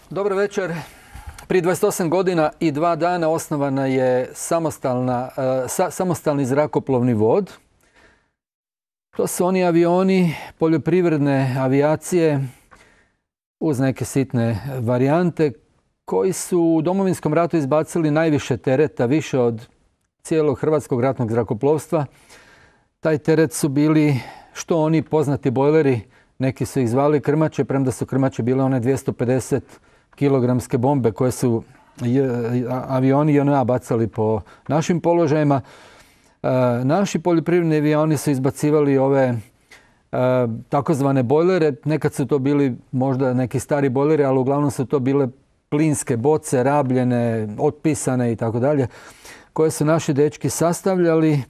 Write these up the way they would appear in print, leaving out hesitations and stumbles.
Dobro večer. Prije 28 godina i 2 dana osnovana je samostalni zrakoplovni vod. To su oni avioni poljoprivredne avijacije uz neke sitne varijante koji su u Domovinskom ratu izbacili najviše tereta, više od cijelog hrvatskog ratnog zrakoplovstva. Taj teret su bili što oni poznati bojleri, neki su ih zvali krmače, premda su krmače bile one 250 kilogramske bombe koje su avioni JNA bacali po našim položajima. Naši poljoprivredni avioni su izbacivali ove takozvane bojlere. Nekad su to bili možda neki stari bojleri, ali uglavnom su to bile plinske boce, rabljene, otpisane i tako dalje, koje su naši dečki sastavljali.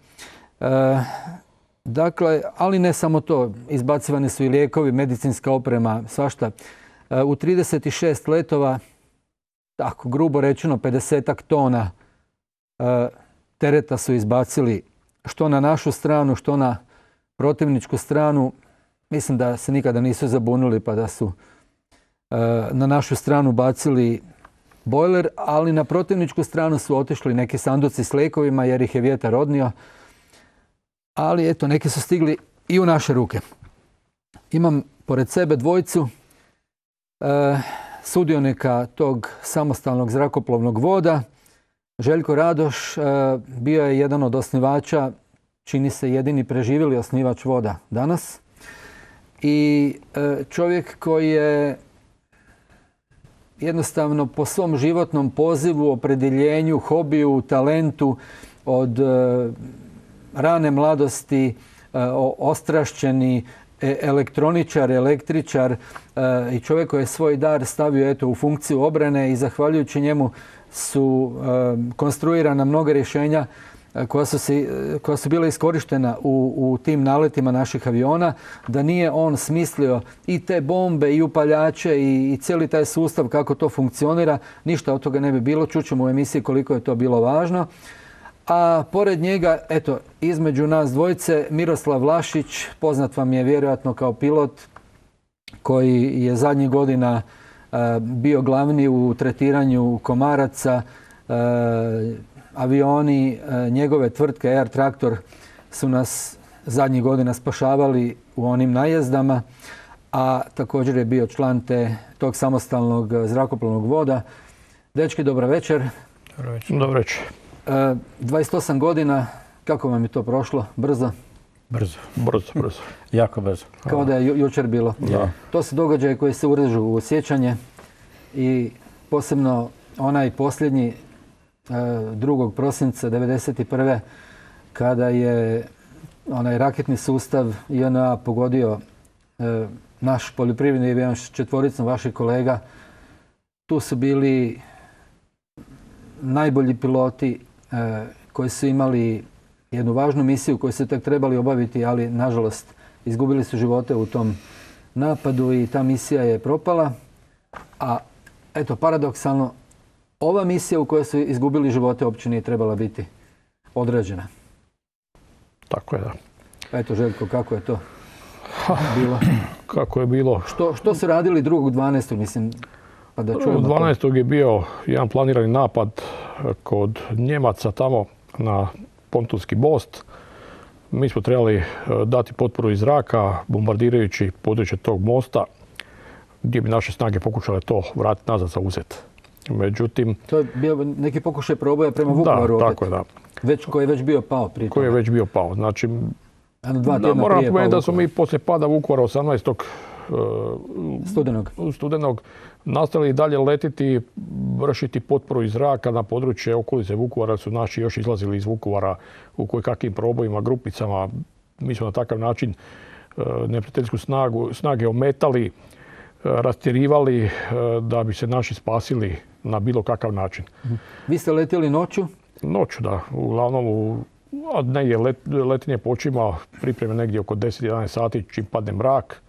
Dakle, ali ne samo to. Izbacivani su i lijekovi, medicinska oprema, svašta. U 36 letova, tako grubo rečeno 50-ak tona tereta su izbacili što na našu stranu, što na protivničku stranu. Mislim da se nikada nisu zabunili pa da su na našu stranu bacili bojler, ali na protivničku stranu su otišli neki sanduci s lijekovima jer ih je vjetar odnio. Ali eto, neki su stigli i u naše ruke. Imam pored sebe dvojicu sudionika tog samostalnog zrakoplovnog voda. Željko Radoš bio je jedan od osnivača, čini se jedini preživjeli osnivač voda danas. I čovjek koji je jednostavno po svom životnom pozivu, opredjeljenju, hobiju, talentu od rane mladosti ostrašćeni elektroničar, električar i čovjek koji je svoj dar stavio u funkciju obrane i zahvaljujući njemu su konstruirana mnoga rješenja koja su bila iskorištena u tim naletima naših aviona. Da nije on smislio i te bombe i upaljače i cijeli taj sustav kako to funkcionira, ništa od toga ne bi bilo. Čućemo u emisiji koliko je to bilo važno. A pored njega, eto, između nas dvojice, Miroslav Vlašić, poznat vam je vjerojatno kao pilot koji je zadnjih godina bio glavni u tretiranju komaraca. Avioni njegove tvrtke Air Traktor su nas zadnjih godina spašavali u onim najezdama, a također je bio član tog samostalnog zrakoplovnog voda. Dečki, dobro večer. Dobro večer. 28 godina, kako vam je to prošlo? Brzo? Brzo. Jako brzo. Kao da je jučer bilo. Da. To su događaje koji se urežu u sjećanje i posebno onaj posljednji 2. prosinca 1991. kada je onaj raketni sustav JNA pogodio naš poljoprivredni avion s 4 vaših kolega. Tu su bili najbolji piloti koji su imali jednu važnu misiju koju su tek trebali obaviti, ali nažalost izgubili su živote u tom napadu i ta misija je propala. A eto, paradoksalno, ova misija u kojoj su izgubili živote uopće nije trebala biti odrađena. Tako je, da. Eto, Željko, kako je to bilo? Kako je bilo? Što su radili 2.12. mislim? Pa da čujemo 12. je bio jedan planirani napad kod Njemaca tamo na pontonski most. Mi smo trebali dati potporu iz zraka bombardirajući područje tog mosta gdje bi naše snage pokušale to vratiti nazad za uzet. Međutim, to je bio neki pokušaj proboja prema Vukovaru. Da, tako je, da. Koji je već bio pao prije toga. Koji je već bio pao. Znači, 2 tjedna moram prije pomenuti da smo mi poslije pada Vukovara 18. studenog nastavili dalje letiti, vršiti potporu iz zraka na područje okolice Vukovara. Su naši još izlazili iz Vukovara u kojekakvim probojima, grupicama. Mi smo na takav način neprijateljsku snage ometali, rastjerivali da bi se naši spasili na bilo kakav način. Vi ste letjeli noću? Noću, da. Uglavnom, negdje letenje počima, pripreme negdje oko 10-11 sati čim padne mrak.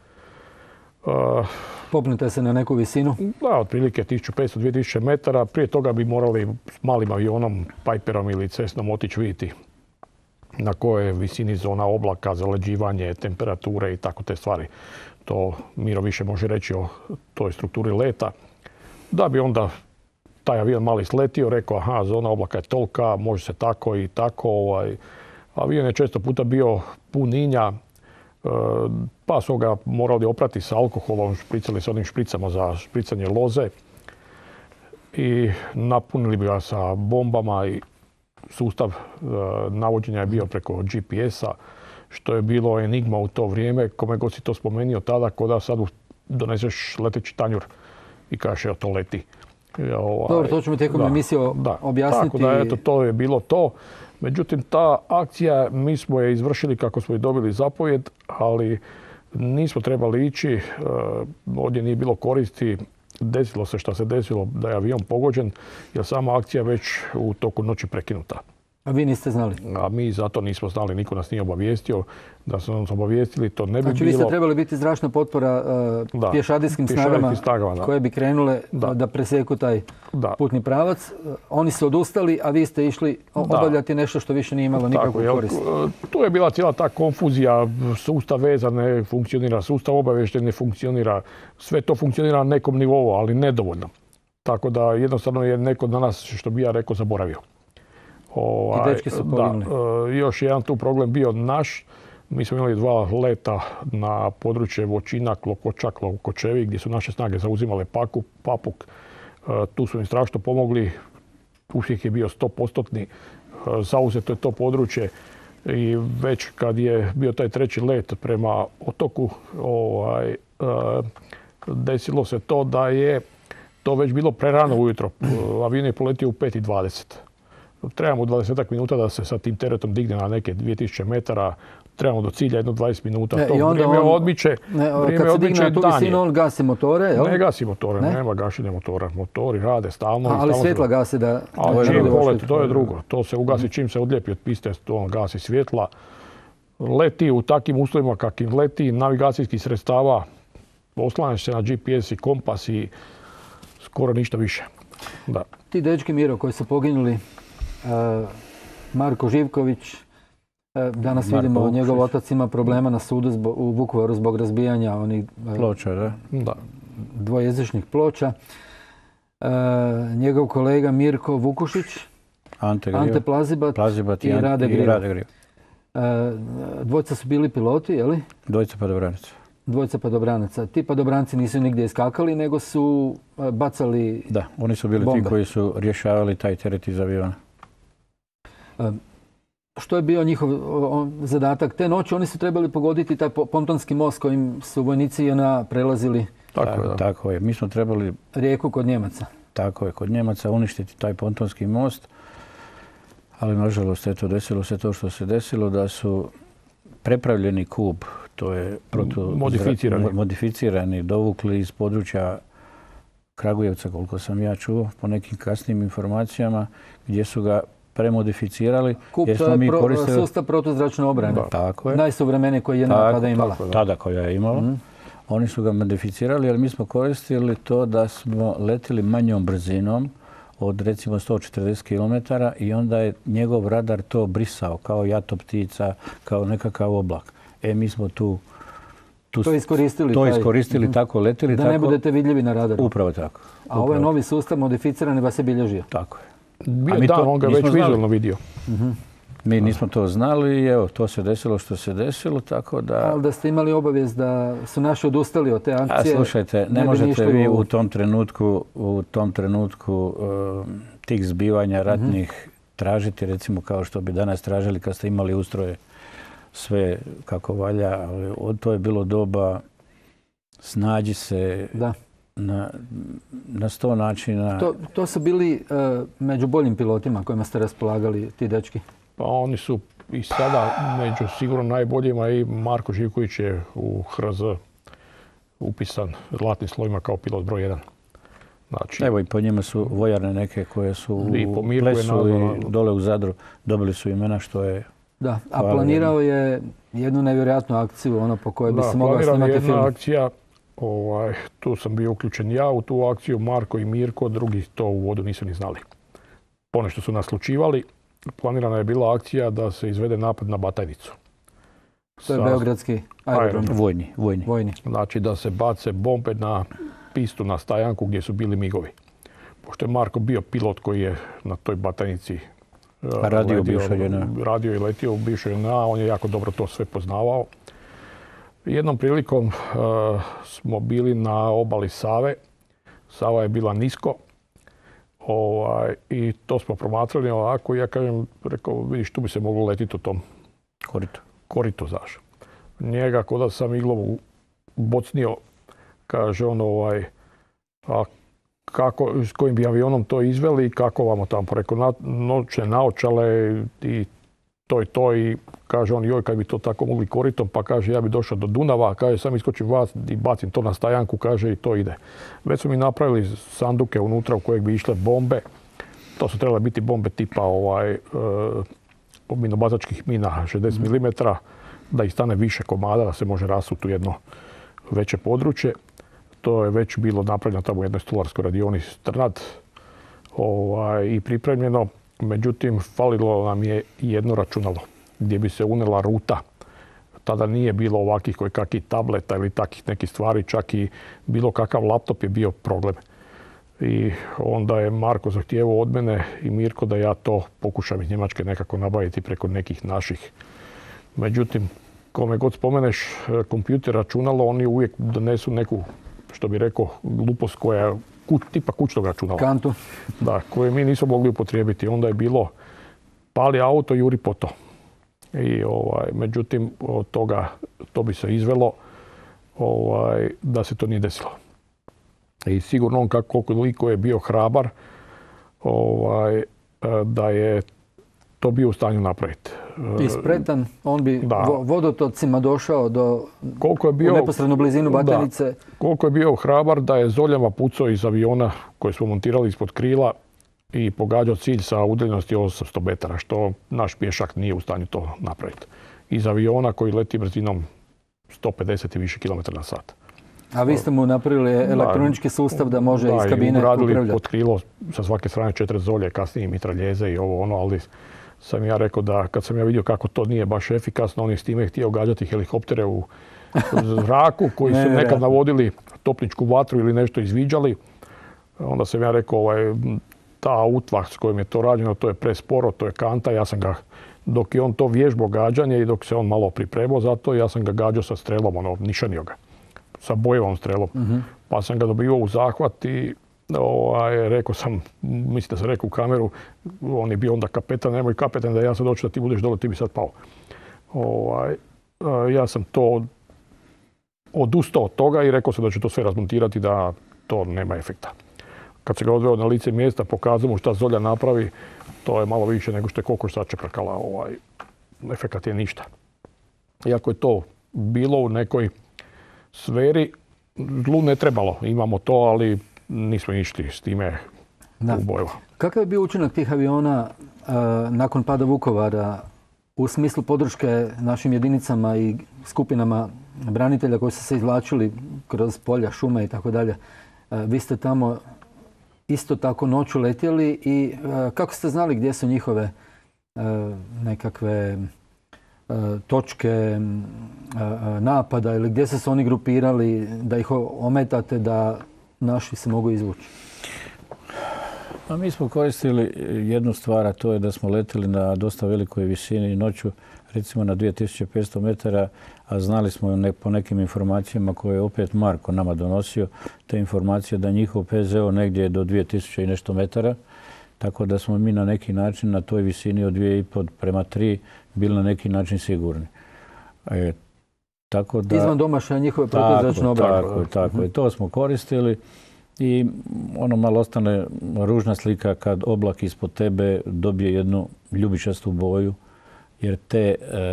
Popnete se na neku visinu? Da, otprilike 1500-2000 metara. Prije toga bi morali s malim avionom, Piperom ili Cessnom otići vidjeti na kojoj visini zona oblaka, zaleđivanje, temperature i tako te stvari. To Miro više može reći o toj strukturi leta. Da bi onda taj avion mali sletio, rekao aha, zona oblaka je tolika, može se tako i tako. Avion je često puta bio pun inja, pa su ga morali oprati sa alkoholom, špricali s onim špricama za špricanje loze i napunili bi ga sa bombama i sustav navođenja je bio preko GPS-a, što je bilo enigma u to vrijeme. Kome god si to spomenuo tada, ko da sad doneseš leteći tanjur i kažeš evo to leti. Dobro, to ćemo tijekom emisije objasniti. Tako da, eto, to je bilo to. Međutim, ta akcija, mi smo je izvršili kako smo i dobili zapovjed, ali nismo trebali ići. Ovdje nije bilo koristi. Desilo se što se desilo, da je avion pogođen, jer sama akcija već u toku noći prekinuta. A vi niste znali? A mi zato nismo znali, niko nas nije obavijestio. Da su nas obavijestili, to ne bi bilo. Znači vi ste trebali biti zračna potpora pješadijskim snagama koje bi krenule da presjeku taj putni pravac. Oni su odustali, a vi ste išli obavljati nešto što više nije imalo nikakvu korist. Tu je bila cijela ta konfuzija, sustav veza ne funkcionira, sustav obavještaj ne funkcionira. Sve to funkcionira na nekom nivou, ali nedovoljno. Tako da jednostavno je neko danas, što bi ja rekao, zaboravio. I dečki su poginuli. Još jedan tu problem bio naš. Mi smo imali 2 leta na područje Voćina, Klokočak, Klokočevi, gdje su naše snage zauzimale Papuk. Tu su im strašno pomogli. Uspjeh je bio 100%. Zauzeto je to područje i već kad je bio taj 3. let prema otoku, desilo se to da je to već bilo prerano ujutro. Avion je poletio u 5:20. Trebamo 20 minuta da se sa tim teretom digne na neke 2000 metara. Trebamo do cilja jedno 20 minuta. To vrijeme odmiče. Kad se digne na tu visinu, on gasi motore, jel? Ne gasi motore, nema gašenja motora. Motori rade stalno. Ali svjetla gasi da... To je drugo. To se ugasi čim se odlijepi od piste, on gasi svjetla. Leti u takvim uslovima kakvim leti, navigacijskih sredstava, oslanjaš se na GPS i kompas i skoro ništa više. Da. Ti dečki, Miro, koji su poginuli, Marko Živković, danas vidimo njegov otac ima problema na sudu u Vukovaru zbog razbijanja onih ploča, dvojezičnih ploča. Njegov kolega Mirko Vukušić, Ante Plazibat i Rade Griv. Dvojica su bili piloti, je li? Dvojica padobranaca. Ti padobranci nisu nigdje iskakali, nego su bacali bombe. Da, oni su bili ti koji su rješavali taj teret iz aviona. Što je bio njihov zadatak? Te noći oni su trebali pogoditi taj pontonski most kojim su vojnici JNA prelazili. Tako je. Mi smo trebali rijeku kod Njemaca. Tako je, kod Njemaca uništiti taj pontonski most. Ali nažalost, desilo se to što se desilo, da su prepravljeni kub, to je modificirani, dovukli iz područja Kragujevca, koliko sam ja čuo, po nekim kasnim informacijama, gdje su ga premodificirali. Kup, to je sustav protuzračne obrane. Tako je. Najsuvremenije koji je tada imala. Tada koja je imala. Oni su ga modificirali, ali mi smo koristili to da smo letili manjom brzinom od recimo 140 km i onda je njegov radar to brisao kao jato ptica, kao nekakav oblak. Mi smo to iskoristili, tako letili. Da ne budete vidljivi na radaru. Upravo tako. A ovaj novi sustav modificirani vas je bilježio. Tako je. On ga već vizualno vidio. Mi nismo to znali i evo, to se desilo što se desilo, tako da... Ali da ste imali obavijest da su naši odustali od te akcije... Slušajte, ne možete vi u tom trenutku tih zbivanja ratnih tražiti, recimo kao što bi danas tražili kad ste imali ustroje sve kako valja, ali to je bilo doba snađi se na 100 načina. To su bili među boljim pilotima kojima ste raspolagali ti dečki? Pa oni su i sada među sigurno najboljima i Marko Živković je u HRZ upisan zlatnim slovima kao pilot broj 1. Znači, evo i po njima su vojarne neke koje su u Plesu i dole u Zadru dobili su imena što je... Da, a planirao je jednu nevjerojatnu akciju po kojoj bi se mogla snimati film. Jedna akcija, tu sam bio uključen ja u tu akciju, Marko i Mirko, drugi to u vodu nisu ni znali. Ponešto su nas slučivali. Planirana je bila akcija da se izvede napad na Batajnicu. To je beogradski aerodrom. Vojni. Znači da se bace bombe na pistu, na stajanku gdje su bili migovi. pošto je Marko bio pilot koji je na toj batajnici radio i letio u bivšoj JNA, on je jako dobro to sve poznavao. Jednom prilikom smo bili na obali Save. Sava je bila nisko i to smo promatrali ovako. Ja kažem, rekao, vidiš, tu bi se moglo letiti u tom koritu, znaš. Njega, kod da sam iglovu bocnio, kaže on, a kako, s kojim bi avionom to izveli i kako vamo tamo. Rekao, noćne naočale i to i kaže on, joj, kad bi to tako mogli koritom, pa kaže, ja bi došao do Dunava, kaže, sam iskočim vas i bacim to na stajanku, kaže, i to ide. Već su mi napravili sanduke unutra u kojeg bi išle bombe. To su trebale biti bombe tipa minobacačkih mina 60 mm, da ih stane više komada, da se može rasuti u jedno veće područje. To je već bilo napravljeno tamo u jednoj stolarskoj radioni Strnad i pripremljeno. Međutim, falilo nam je jedno računalo gdje bi se unela ruta. Tada nije bilo ovakvih kakvih tableta ili takvih nekih stvari, čak i bilo kakav laptop je bio problem. I onda je Marko zahtijevao od mene i Mirko da ja to pokušam iz Njemačke nekako nabaviti preko nekih naših. Međutim, kome god spomeneš kompjuter, računalo, oni uvijek donesu neku, što bi rekao, glupost koja je tipa kućnog računala. Kantu. Da, koje mi nismo mogli upotrijebiti. Onda je bilo pali auto, juri poto. I, međutim, od toga to bi se izvelo da se to nije desilo. I sigurno on koliko je bio hrabar, da je to bio u stanju napraviti. I spretan, on bi vodotocima došao do u neposrednu blizinu Batajnice. Koliko je bio hrabar da je zoljama pucao iz aviona koje smo montirali ispod krila i pogađao cilj sa udaljenosti 800 metara, što naš pješak nije u stanju to napraviti. Iz aviona koji leti brzinom 150 i više km na sat. A vi ste mu napravili elektronički sustav da može iz kabine upravljati? Da, uradili pod krilo sa svake strane 4 zolje, kasnije mitraljeze i ali sam ja rekao da kad sam ja vidio kako to nije baš efikasno, on je s time htio gađati helikoptere u zraku koji su nekad navodili topničku vatru ili nešto izviđali. Onda sam ja rekao, ta utva s kojom je to rađeno, to je presporo, to je kanta. Ja sam ga, dok je on to vježbao gađanje i dok se on malo pripremao za to, ja sam ga gađao sa strelom, nišanio ga, sa bojevom strelom. Pa sam ga dobivao u zahvat i rekao sam, mislim da sam rekao u kameru, on je bio onda kapetan, nemoj kapetan da ja sad doću da ti budeš dole, ti bi sad pao. Ja sam to odustao od toga i rekao sam da ću to sve razmontirati, da to nema efekta. Kad se ga odveo na lice mjesta, pokazao mu šta zolja napravi, to je malo više nego što je kokoš sačeprkala. Efekat je ništa. Iako je to bilo u nekoj sferi, zlu ne trebalo. Imamo to, ali nismo išli s time u bojeva. Kakav je bio učinak tih aviona nakon pada Vukovara u smislu podrške našim jedinicama i skupinama branitelja koji su se izvlačili kroz polja, šume i tako dalje? Vi ste tamo isto tako noću letjeli i kako ste znali gdje su njihove nekakve točke napada ili gdje su se oni grupirali da ih ometate da naši se mogu izvući? A mi smo koristili jednu stvar, a to je da smo letjeli na dosta velikoj visini noću, recimo na 2500 metara, a znali smo po nekim informacijama koje je opet Marko nama donosio, te informacije da njihov PZO negdje je do 2000 i nešto metara, tako da smo mi na neki način na toj visini od 2,5 prema 3 bili na neki način sigurni. Tako da, izvan domašaja njihove protuzračne obrane. Tako je. To smo koristili i ono malo ostane ružna slika kad oblak ispod tebe dobije jednu ljubičastu boju, jer te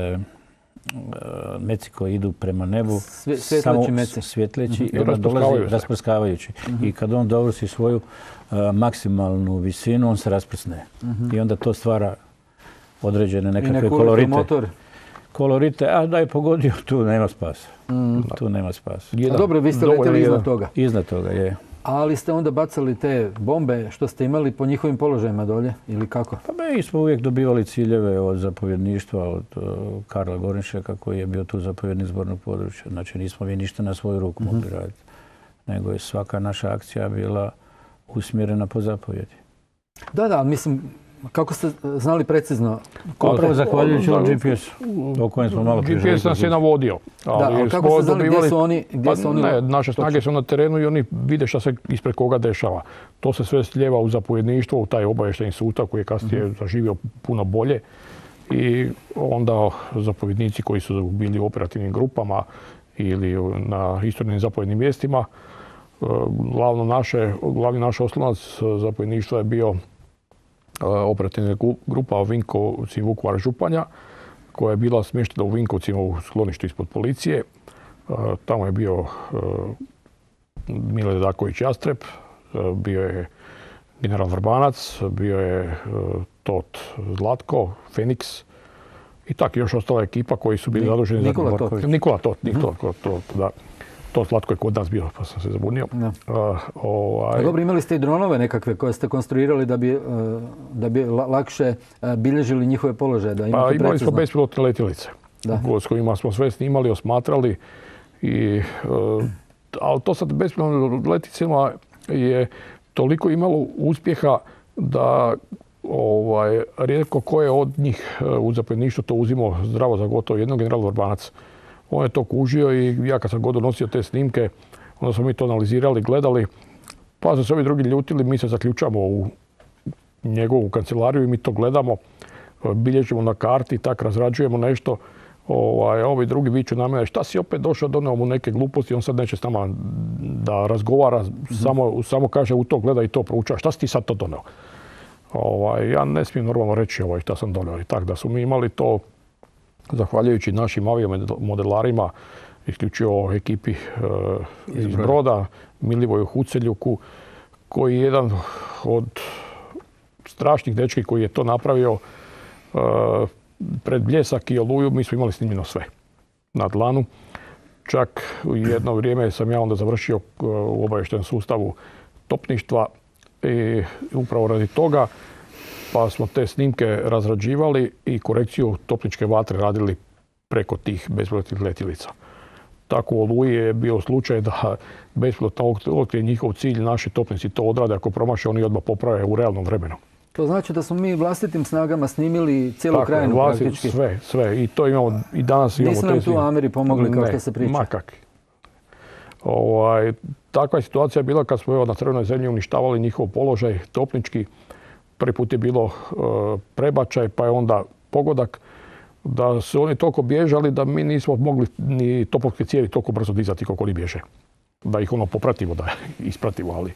meci koji idu prema nebu svjetleći i onda dolazi rasprskavajući. I kad on dovrši svoju maksimalnu visinu, on se rasprsne. I onda to stvara određene nekakve kolorite. A da je pogodio, tu nema spasa. Tu nema spasa. Dobro, vi ste letjeli iznad toga. Iznad toga, je. Ali ste onda bacali te bombe što ste imali po njihovim položajima dolje ili kako? Pa mi smo uvijek dobivali ciljeve od zapovjedništva, od Karla Gorinšeka koji je bio tu zapovjednik zbornog područja. Znači nismo mi ništa na svoju ruku mogli raditi. Nego je svaka naša akcija bila usmjerena po zapovjedi. Da, mislim, kako ste znali precizno? Upravo zahvaljujući ovom GPS-u o kojem smo malo prije GPS nas je navodio. Ali kako ste znali gdje su oni? Ne, naše snage su na terenu i oni vide šta se ispred koga dešava. To se sve slijeva u zapovjedništvo, u taj obavještajni sustav koji je kasnije zaživio puno bolje. I onda zapovjednici koji su bili u operativnim grupama ili na isturenim zapovjednim mjestima, glavni naš oslonac zapovjedništva je bio operativna grupa Vinkovci, Vukovar, Županja, koja je bila smještena u Vinkovcima u skloništu ispod policije. Tamo je bio Mile Dedaković Jastreb, bio je general Vrbanac, bio je Tot Zlatko, Feniks i tako još ostala ekipa koji su bili zaduženi za Nikola Tot, da. To Zlatko je kod nas bio, pa sam se zabunio. Dobro, imali ste i dronove nekakve koje ste konstruirali da bi lakše bilježili njihove položaje? Pa imali smo bespilotne letjelice s kojima smo sve snimali, osmatrali. Ali to sad bespilotnim letjelicama je toliko imalo uspjeha da rijetko ko je od njih u zapovjedništvu to uzimao zdravo za gotovo. Jednog general Vrbanac. On je to kužio i ja kad sam god donosio te snimke, onda smo mi to analizirali, gledali, pa su se ovi drugi ljutili, mi se zaključamo u njegovu kancelariju i mi to gledamo, bilježimo na karti, tak razrađujemo nešto. Ovi drugi viču na mene, šta si opet došao, doneo mu neke gluposti, on sad neće s nama da razgovara, samo kaže u to gleda i to proučava, šta si ti sad to doneo? Ja ne smijem normalno reći šta sam doneo. Tako da su mi imali to, zahvaljujući našim aviomodelarima, isključivo ekipi iz Broda, Milivoju Huceljuku, koji je jedan od strašnih dečki koji je to napravio pred Bljesak i Oluju. Mi smo imali snimljeno sve na dlanu. Čak u jedno vrijeme sam ja onda završio u obavještajnom sustavu topništva i upravo radi toga pa smo te snimke razrađivali i korekciju topničke vatre radili preko tih bespilotnih letjelica. Tako u Oluji je bio slučaj da bespilotno otkrije njihov cilj, naši topnici to odrade, ako promaše oni odmah poprave u realnom vremenu. To znači da smo mi vlastitim snagama snimili cijelu krajinu praktički? Sve. I to imamo, i danas imamo te snimke. Nisu nam tu Ameri pomogli kao što se priča? Ma kakvi. Takva je situacija bila kad smo na Crvenoj zemlji uništavali njihov položaj topnički. Prvi put je bilo prebačaj, pa je onda pogodak. Da su oni toliko bježali da mi nismo mogli ni topovske cijevi toliko brzo dizati koliko oni bježe. Da ih popratimo, da ispratimo, ali...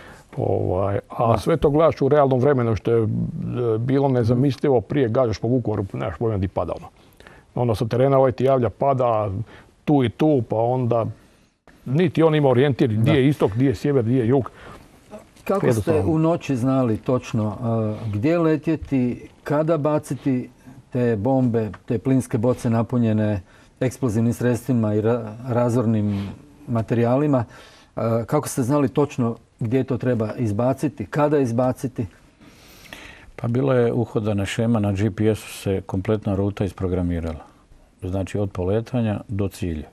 A sve to gledaš u realnom vremenu što je bilo nezamislivo. Prije gađaš po Vukovaru, nemaš pojma di pada ono. Onda sa terena ti javlja pada tu i tu, pa onda niti on ima orijentir gdje je istok, gdje je sjever, gdje je jug. Kako ste u noći znali točno gdje letjeti, kada baciti te bombe, te plinske boce napunjene eksplozivnim sredstvima i razornim materijalima? Kako ste znali točno gdje to treba izbaciti, kada izbaciti? Pa bila je uhodana šema, na GPS-u se kompletna ruta isprogramirala. Znači od poletanja do cilja.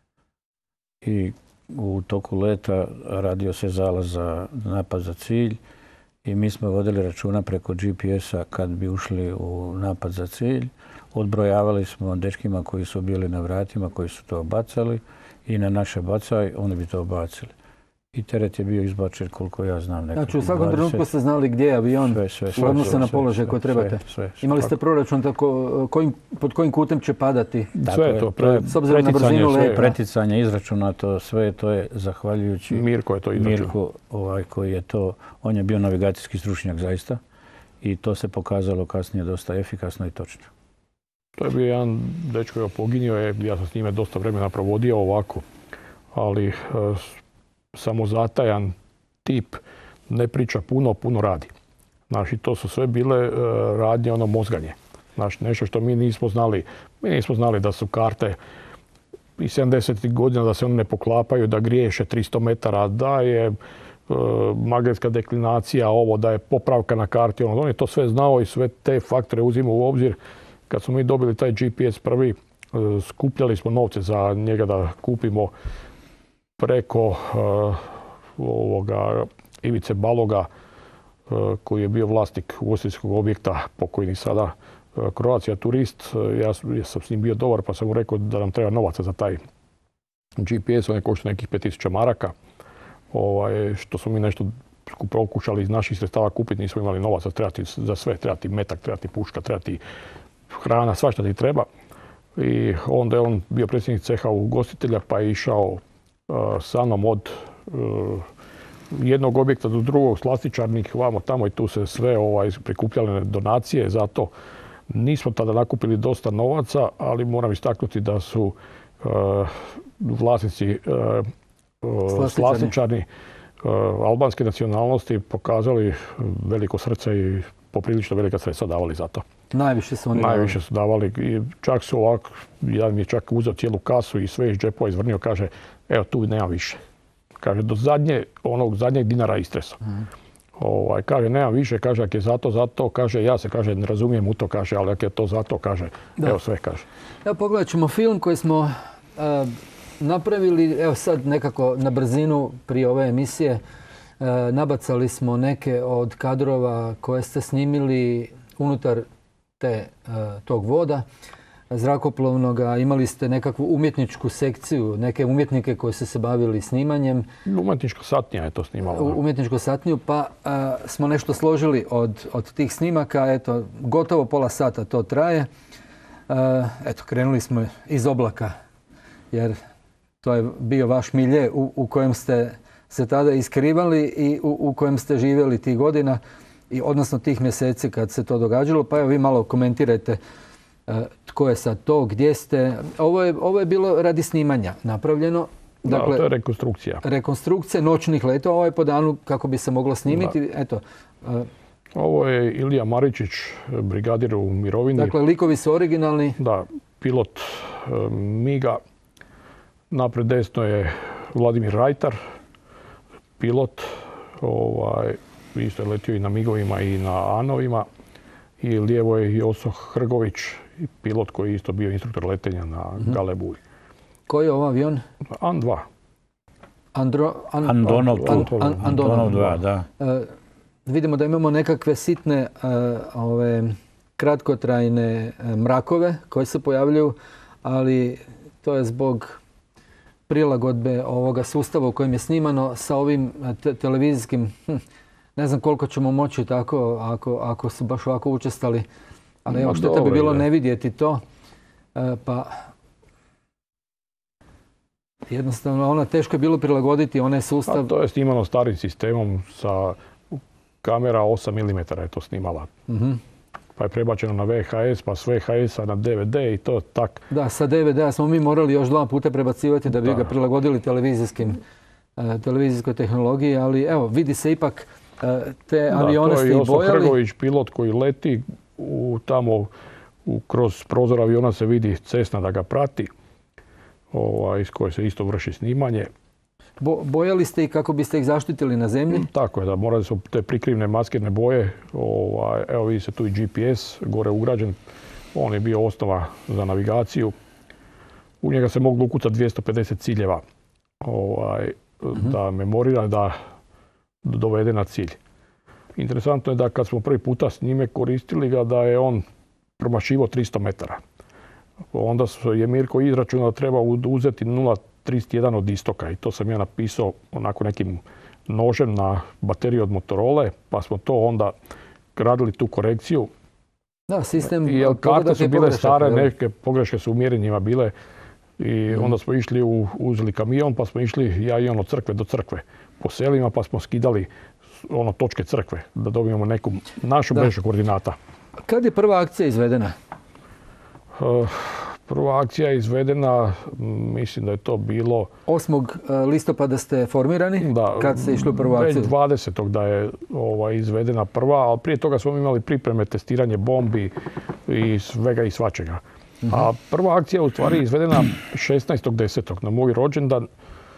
I u toku leta radio se zalaz za napad za cilj i mi smo vodili računa preko GPS-a kad bi ušli u napad za cilj. Odbrojavali smo dečkima koji su bili na vratima, koji su to bacali i na naše bacaj oni bi to bacili. I teret je bio izbačen koliko ja znam. Znači u svakom trenutku ste znali gdje je avion u odnosu na položaj koji trebate. Imali ste proračun pod kojim kutem će padati? Sve je to. S obzirom na brzinu leta. Preticanje, izračunato, sve to je zahvaljujući Mirko je to izračunao. Mirko koji je to, on je bio navigacijski stručnjak zaista i to se pokazalo kasnije dosta efikasno i točno. To je bio jedan dečko je poginio, ja sam s njime dosta vremena provodio ovako, ali samozatajan tip, ne priča puno radi. Znači, to su sve bile radnje, mozganje. Znači, nešto što mi nismo znali. Mi nismo znali da su karte i 70. godina da se one ne poklapaju, da griješe 300 metara, da je magnetska deklinacija, da je popravka na karti. On je to sve znao i sve te faktore uzimao u obzir. Kad smo mi dobili taj GPS prvi, skupljali smo novce za njega da kupimo preko Ivice Baloga, koji je bio vlasnik ugostiteljskog objekta, pokojni sada Croatia Turist. Ja sam s njim bio dobar pa sam mu rekao da nam treba novaca za taj GPS, on je koštao nekih 5000 maraka, što smo mi nešto pokušali iz naših sredstava kupiti, nismo imali novaca, trebati za sve, trebati metak, trebati puška, trebati hrana, svašta ti treba. I onda je on bio predsjednik ceha ugostitelja pa je išao sa mnom od jednog objekta do drugog, slastičarnik, vamo tamo i tu se sve prikupljale donacije. Zato nismo tada nakupili dosta novaca, ali moram istaknuti da su vlasnici slastičarni albanske nacionalnosti pokazali veliko srce i poprilično velika sredstva davali za to. Najviše su oni Najviše su davali. I čak su ovako, jedan mi je čak uzeo cijelu kasu i sve iz džepova izvrnio, kaže, evo tu nema više. Kaže, do onog zadnjeg dinara istreso. Kaže, nemam više, kaže, ako je zato, kaže, ja se, kaže, ne razumijem u to, kaže, ali ako je to zato, kaže, evo sve, kaže. Evo, pogledat ćemo film koji smo napravili, evo sad nekako na brzinu prije ove emisije. Nabacali smo neke od kadrova koje ste snimili unutar tog voda zrakoplovnoga. Imali ste nekakvu umjetničku sekciju, neke umjetnike koji su se bavili snimanjem. Umjetnička satnija je to snimala. Umjetničku satniju, pa smo nešto složili od tih snimaka. Eto, gotovo pola sata to traje. Eto, krenuli smo iz oblaka, jer to je bio vaš milje u kojem ste se tada iskrivali i u kojem ste živjeli tih godina, odnosno tih mjeseci kad se to događalo. Pa evo vi malo komentirajte tko je sad to, gdje ste. Ovo je bilo radi snimanja napravljeno. Dakle, to je rekonstrukcija. Rekonstrukcija noćnih letova, ovo je po danu kako bi se moglo snimiti. Eto, ovo je Ilija Maričić, brigadir u mirovini. Dakle, likovi su originalni. Da, pilot MIG-a. Napred desno je Vladimir Rajtar, pilot. Isto je letio i na MIG-ovima i na AN-ovima. I lijevo je Joso Hrgović, pilot koji je isto bio instruktor letenja na Galebuji. Koji je ovo avion? An-2. Andonov 2, da. Vidimo da imamo nekakve sitne kratkotrajne mrakove koji se pojavljuju, ali to je zbog prilagodbe ovoga sustava u kojem je snimano sa ovim televizijskim. Ne znam koliko ćemo moći tako ako su baš ovako učestali, ali evo šteta bi bilo ne vidjeti to. Pa jednostavno teško je bilo prilagoditi onaj sustav. A to je snimano starim sistemom sa kamera 8 mm je to snimala. Pa je prebačeno na VHS, pa s VHS-a na DVD i to tak. Da, sa DVD-a smo mi morali još 2 puta prebacivati da bi ga prilagodili televizijskoj tehnologiji, ali evo, vidi se ipak te avione ste i bojali. To je Joso Hrgović, pilot koji leti tamo kroz prozor aviona se vidi Cessna da ga prati, iz koje se isto vrši snimanje. Bojali ste ih kako biste ih zaštitili na zemlji? Tako je, da, morali su te prikrivne maskirne boje. Evo vidi se tu i GPS gore ugrađen. On je bio osnova za navigaciju. U njega se moglo ukucati 250 ciljeva da memorira, da dovede na cilj. Interesantno je da kad smo prvi puta s njime koristili ga, da je on promašivao 300 metara. Onda je Mirko izračunao da treba uzeti 0,31 od istoka i to sam ja napisao onako nekim nožem na bateriju od Motorola, pa smo to onda radili tu korekciju. Da, sistem jer karte su bile stare, neke pogreške su u mjerenjima bile i onda smo išli, uzeli kamion pa smo išli ja i on od crkve do crkve po selima pa smo skidali točke crkve da dobijemo neku našu mrežu koordinata. Kad je prva akcija izvedena? Prva akcija je izvedena, mislim da je to bilo... 8. listopada ste formirani? Da. Kad ste išli u prvu akciju? Već 20. da je izvedena prva, ali prije toga smo imali pripreme, testiranje bombi i svega i svačega. A prva akcija je u stvari izvedena 16.10. na moj rođendan.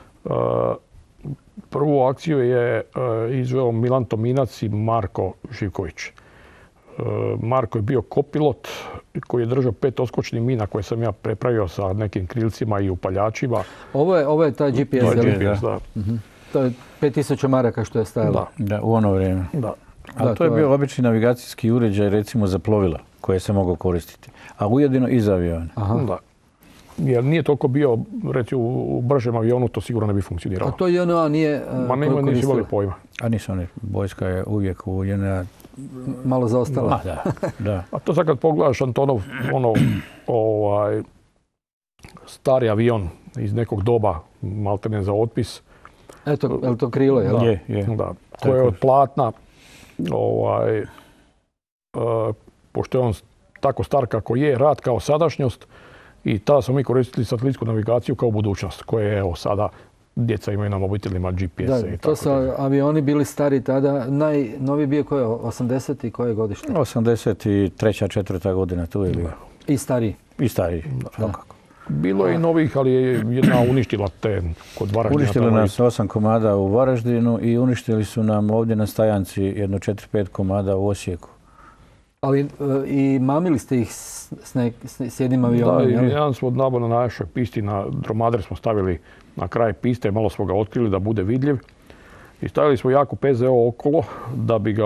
Prvu akciju je izveo Milan Tominac i Marko Živković. Marko je bio kopilot koji je držao 5 odskočnih mina koje sam ja prepravio sa nekim krilcima i upaljačima. Ovo je taj GPS. To je GPS, da. To je 5000 maraka što je stajalo. Da, u ono vrijeme. Da. Ali to je bio obični navigacijski uređaj, recimo za plovila koje se mogu koristiti. A ujedino i za avione. Da. Jer nije toliko bio, recimo u bržem avionu, to sigurno ne bi funkcioniralo. A to JNA nije nisu imali pojma. A nisu oni, vojska je uvijek u JNA malo zaostala. Da. A to sad kad pogledaš Antonov, stari avion iz nekog doba, maltene za otpis. Eto, je li to krilo, jel? Je. Da. Koje je od platna, pošto je on tako star kako je, rad kao sadašnjost, i tada smo mi koristili satelitsku navigaciju kao budućnost, koje evo sada djeca imaju na mobitelima GPS-e. To su avioni bili stari tada. Najnoviji bio koje? 80 i koje godište? 83. 4. godina tu je bio. I stariji? I stariji, svakako. Bilo je i novih, ali je jedna uništila te kod Varaždina. Uništili nas 8 komada u Varaždinu i uništili su nam ovdje na Stajanci jedno 4-5 komada u Osijeku. Ali i mamili ste ih s jednim avionom, jel? Da, jedan smo nabao na našoj pisti, na dromader smo stavili na kraj piste, malo smo ga otkrili da bude vidljiv. I stavili smo jako PZO okolo da bi ga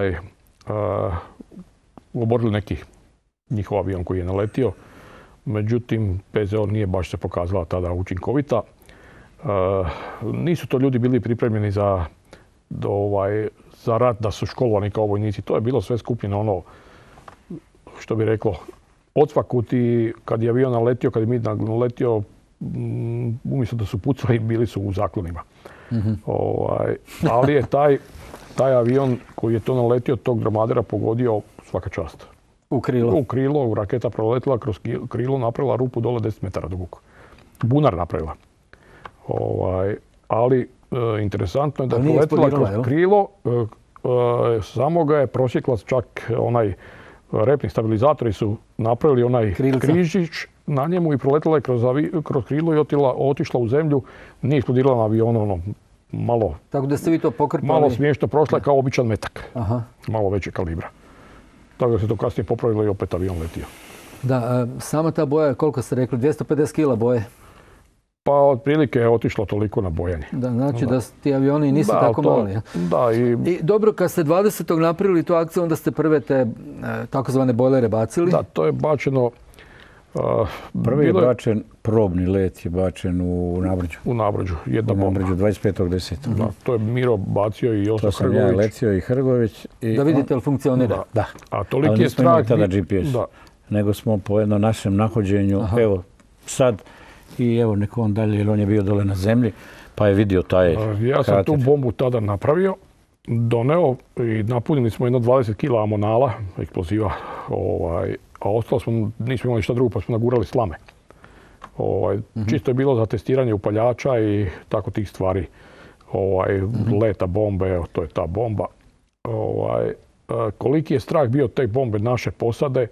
oborili neki njihov avion koji je naletio. Međutim, PZO nije baš se pokazala tada učinkovita. Nisu to ljudi bili pripremljeni za rat, da su školovani kao vojnici. To je bilo sve skupljeno ono, što bi reklo, odsvakut, i kad je avion naletio, kad je mi naletio, umjesto da su pucali, bili su u zaklonima. Ali je taj avion koji je to naletio, tog dromadera pogodio, svaka čast. U krilo? U krilo, raketa proletila kroz krilo, napravila rupu dole 10 metara duboku. Bunar napravila. Ali interesantno je da je proletila kroz krilo, samo ga je prosjekla, čak onaj repni stabilizatori su napravili onaj križić na njemu i proletila je kroz krilo i otišla u zemlju, nije eksplodirala na avionu, malo... Tako da ste vi to pokrpali? Malo smiješno, prošla je kao običan metak, malo veće kalibra. Tako da se to kasnije popravilo i opet avion letio. Da, sama ta boja, koliko ste rekli, 250 kila boje? Pa otprilike je otišlo toliko na bojanje. Da, znači da ti avioni nisu tako mali. Da, I dobro, kad ste 20. napravili tu akciju, onda ste prve te takozvane bojlere bacili? Da, to je bačeno... Prvi je bačen, probni let je bačen u Nabrđu. U Nabrđu, jedna bomba. U Nabrđu, 25.10. Da, to je Miro bacio i Josto Hrgović. To sam ja letio i Hrgović. Da vidite li funkcionira? Da. A toliki je strah... Ali nismo imali tada GPS, nego smo po jednom našem nahođenju, evo sad, i evo neko on dalje, jer on je bio dole na zemlji, pa je vidio taj krater. Ja sam tu bombu tada napravio, doneo i napunili smo jedno 20 kila amonala, eksploziva, a ostalo smo, nismo imali šta drugo, pa smo nagurali slame. Čisto je bilo za testiranje upaljača i tako tih stvari. Leta bombe, evo, to je ta bomba. Koliki je strah bio te bombe naše posade,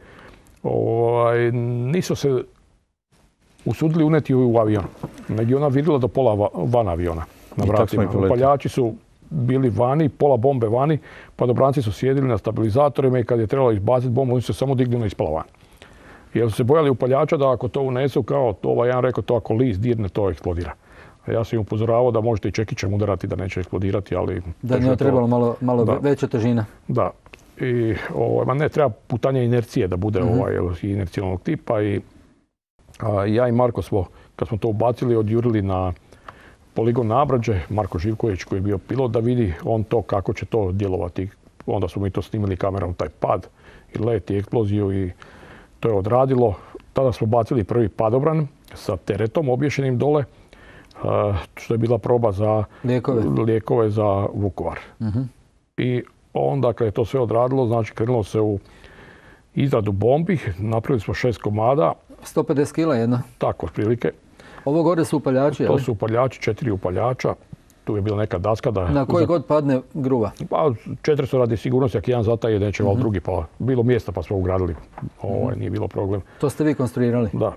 nisu se usudili uneti u avion. Nego ona vidjela do pola van aviona na vratima. Upaljači su bili vani, pola bombe vani, padobranci su sjedili na stabilizatorima i kad je trebalo izbaciti bombu, oni su se samo digli na ispala van. Jer su se bojali upaljača da ako to unesu, kao jedan rekao, to ako list dirne, to eksplodira. A ja sam im upozoravao da možete i čekićem udarati da neće eksplodirati, ali... Da nije trebalo malo veća težina. Da. I ne treba putanje inercije da bude inercijalnog tipa. Ja i Marko smo, kad smo to ubacili, odjurili na poligon Nabrđe, Marko Živković koji je bio pilot, da vidi on to kako će to djelovati. Onda smo mi to snimili kamerom, taj pad i let i eksploziju, i to je odradilo. Tada smo bacili prvi padobran sa teretom obješenim dole, što je bila proba za lijekove za Vukovar. I onda kad je to sve odradilo, znači krenulo se u izradu bombi, napravili smo 6 komada. 150 kila jedna? Tako, otprilike. Ovo gore su upaljači, To su upaljači, 4 upaljača. Tu je bila neka daska da... Na koji god padne gruva? Pa 4 su radi sigurnosti, ako jedan zataje, neće val drugi, pa bilo mjesta pa smo ugradili. Nije bilo problem. To ste vi konstruirali? Da.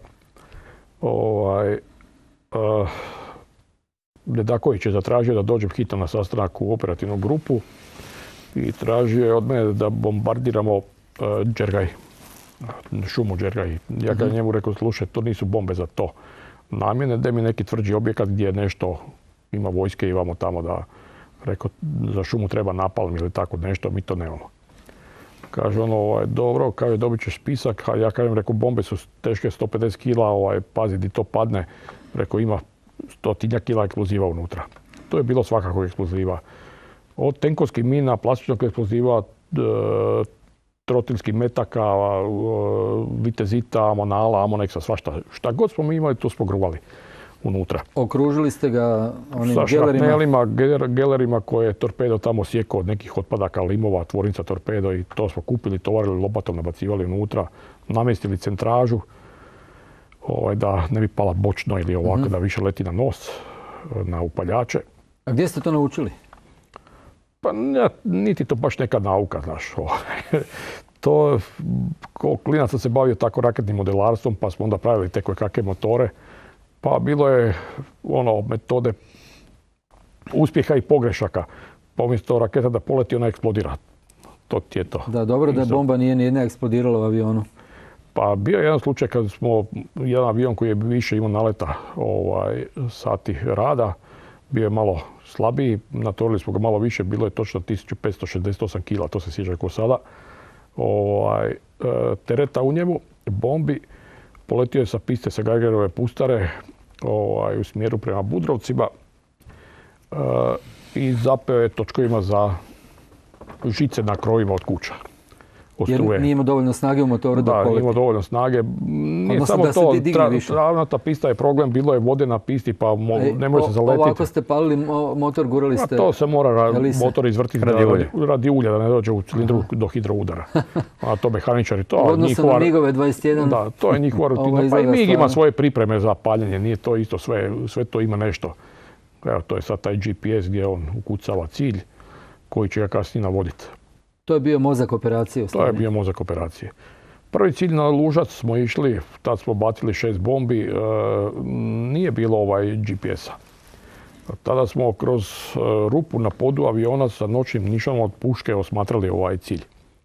Dedaković je zatražio da dođem hitno na sastanak u operativnu grupu i tražio je od mene da bombardiramo Đergaj, šumu Đergaj. Ja ga njemu rekao, slušaj, to nisu bombe za to namjene, da mi neki tvrđi objekat gdje nešto ima vojske, imamo tamo da, rekao, za šumu treba napalm ili tako nešto, mi to nemamo. Kaže ono, dobro, kaže, dobit ćeš spisak, a ja kažem, rekao, bombe su teške 150 kila, pazi di to padne, rekao, ima 100 kila eksploziva unutra. To je bilo svakako eksploziva. Od tenkovskih mina, plastičnog eksploziva, trotilskih metaka, vitezita, amonala, amoneksa, svašta. Šta god smo mi imali, to smo gruvali unutra. Okružili ste ga onim sa gelerima? gelerima koje je torpedo tamo sjekao od nekih otpadaka limova, tvornica torpedo i to smo kupili, tovarili lopatom, nabacivali unutra, namjestili centražu da ne bi pala bočno ili ovako da više leti na nos, na upaljače. A gdje ste to naučili? Pa niti to baš neka nauka, znaš. To, ko klinac sam se bavio tako raketnim modelarstvom, pa smo onda pravili te kakve motore. Pa bilo je metode uspjeha i pogrešaka. Pa umjesto raketa da poleti, ona eksplodira. To ti je to. Da, dobro da bomba nije nijedna eksplodirala u avionu. Pa bio je jedan slučaj kad smo, jedan avion koji je više imao naleta sati rada, bio je malo slabiji, natvorili smo ga malo više, bilo je točno 1568 kila, to se sjeća kao sada, tereta u njemu, bombi, poletio je sa piste sa Geigerove pustare u smjeru prema Budrovcima i zapeo je točkovima za žice na krovima od kuća. Jer nije imao dovoljno snage u motoru da poleti. Da, nije imao dovoljno snage. Nije samo to, travnata pista je problem, bilo je vode na pisti pa ne može se zaletiti. Ovako ste palili motor, gurali ste... To se mora motor izvrtiti radi ulja, da ne dođe u cilindru do hidroudara. A to mehaničari, to je odnosno njihova... na MIG-ove 21. Da, to je njihova rutina. Pa i MIG ima svoje pripreme za paljenje, nije to isto, sve to ima nešto. Evo, to je sad taj GPS gdje on ukucava cilj koji će ga kasnije navoditi. To je bio mozak operacije? To je bio mozak operacije. Prvi cilj na Lužac smo išli, tad smo bacili 6 bombi, nije bilo GPS-a. Tada smo kroz rupu na podu aviona sa noćnim nišom od puške osmatrali ovaj cilj.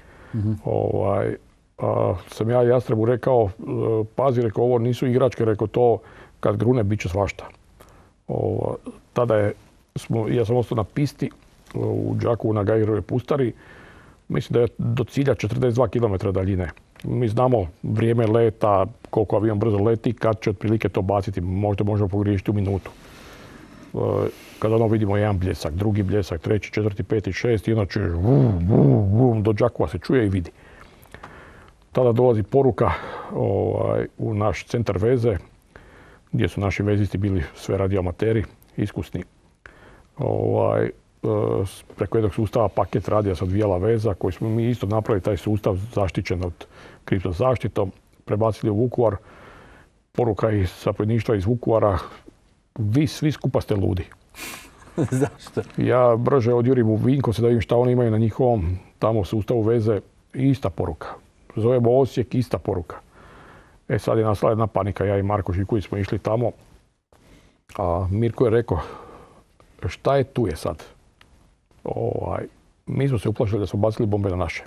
Sam ja Jastrebu rekao, pazi, rekao, ovo nisu igračke, rekao, to kad grune bit će svašta. Tada ja sam ostao na pisti u Đakovu na Geigerove pustari. Mislim da je do cilja 42 km daljine. Mi znamo vrijeme leta, koliko avion brzo leti, kad će otprilike to baciti, možda možemo pogriješiti u minutu. Kada vidimo jedan bljesak, drugi bljesak, treći, četvrti, peti, šesti, i onda čuješ do Đakova se čuje i vidi. Tada dolazi poruka u naš centar veze, gdje su naši vezisti bili sve radioamateri, iskusni. Preko jednog sustava paket radija se odvijala veza koji smo mi isto napravili, taj sustav zaštićen od kripto zaštitom, prebacili u Vukovar. Poruka iz zapovjedništva iz Vukovara, vi svi skupa ste ludi. Zašto? Ja brže odjurim u Vinkovce da vidim šta oni imaju na njihovom tamo sustavu veze, ista poruka. Zovemo Osijek, ista poruka. Sad je nastala jedna panika, ja i Marko Živković smo išli tamo, a Mirko je rekao, šta je tu je sad? Mi smo se uplašili da smo bacili bombe na naše.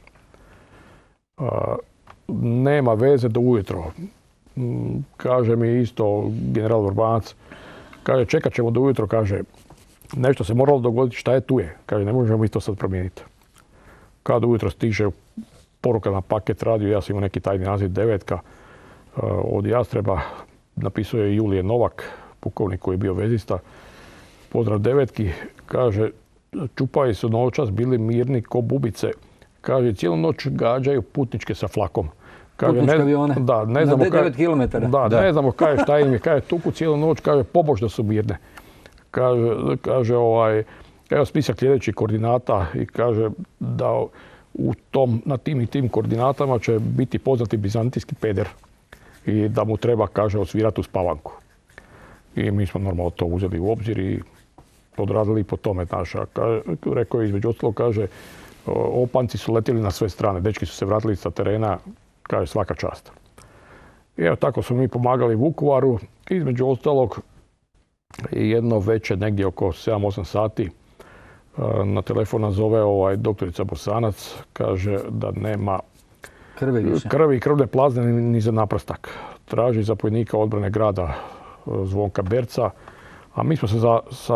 Nema veze do ujutro. Kaže mi isto general Vrbanac, kaže čekat ćemo do ujutro, kaže nešto se moralo dogoditi, šta je tu je? Kaže ne možemo mi to sad promijeniti. Kad ujutro stiže poruka na paket radio, ja sam imao neki tajni naziv 9 od Jastreba, napisao je Julije Novak, pukovnik koji je bio vezista. Pozdrav 9, kaže, čupaji su noćas bili mirni ko bubice. Kaže, cijelu noć gađaju putničke sa flakom. Putničke avione? Da, ne znamo na 9 km? Da, ne znamo šta im je. Kaže, tuku cijelu noć, kaže, pobožno su mirne. Kaže, evo spisak sljedećih koordinata i kaže da na tim i tim koordinatama će biti poznati bizantijski peder i da mu treba, kaže, osvirati u spavanku. I mi smo normalno to uzeli u obzir i odradili po tome naša. Rekao je između ostalog, kaže, opanci su letjeli na sve strane, dečki su se vratili sa terena, kaže svaka čast. I evo tako smo mi pomagali Vukovaru, između ostalog jedno večer negdje oko 7-8 sati na telefon nazove doktorica Bosanac, kaže da nema krvi i krvne plazme ni za naprstak. Traži zapovjednika odbrane grada Zvonka Berca, a mi smo se sa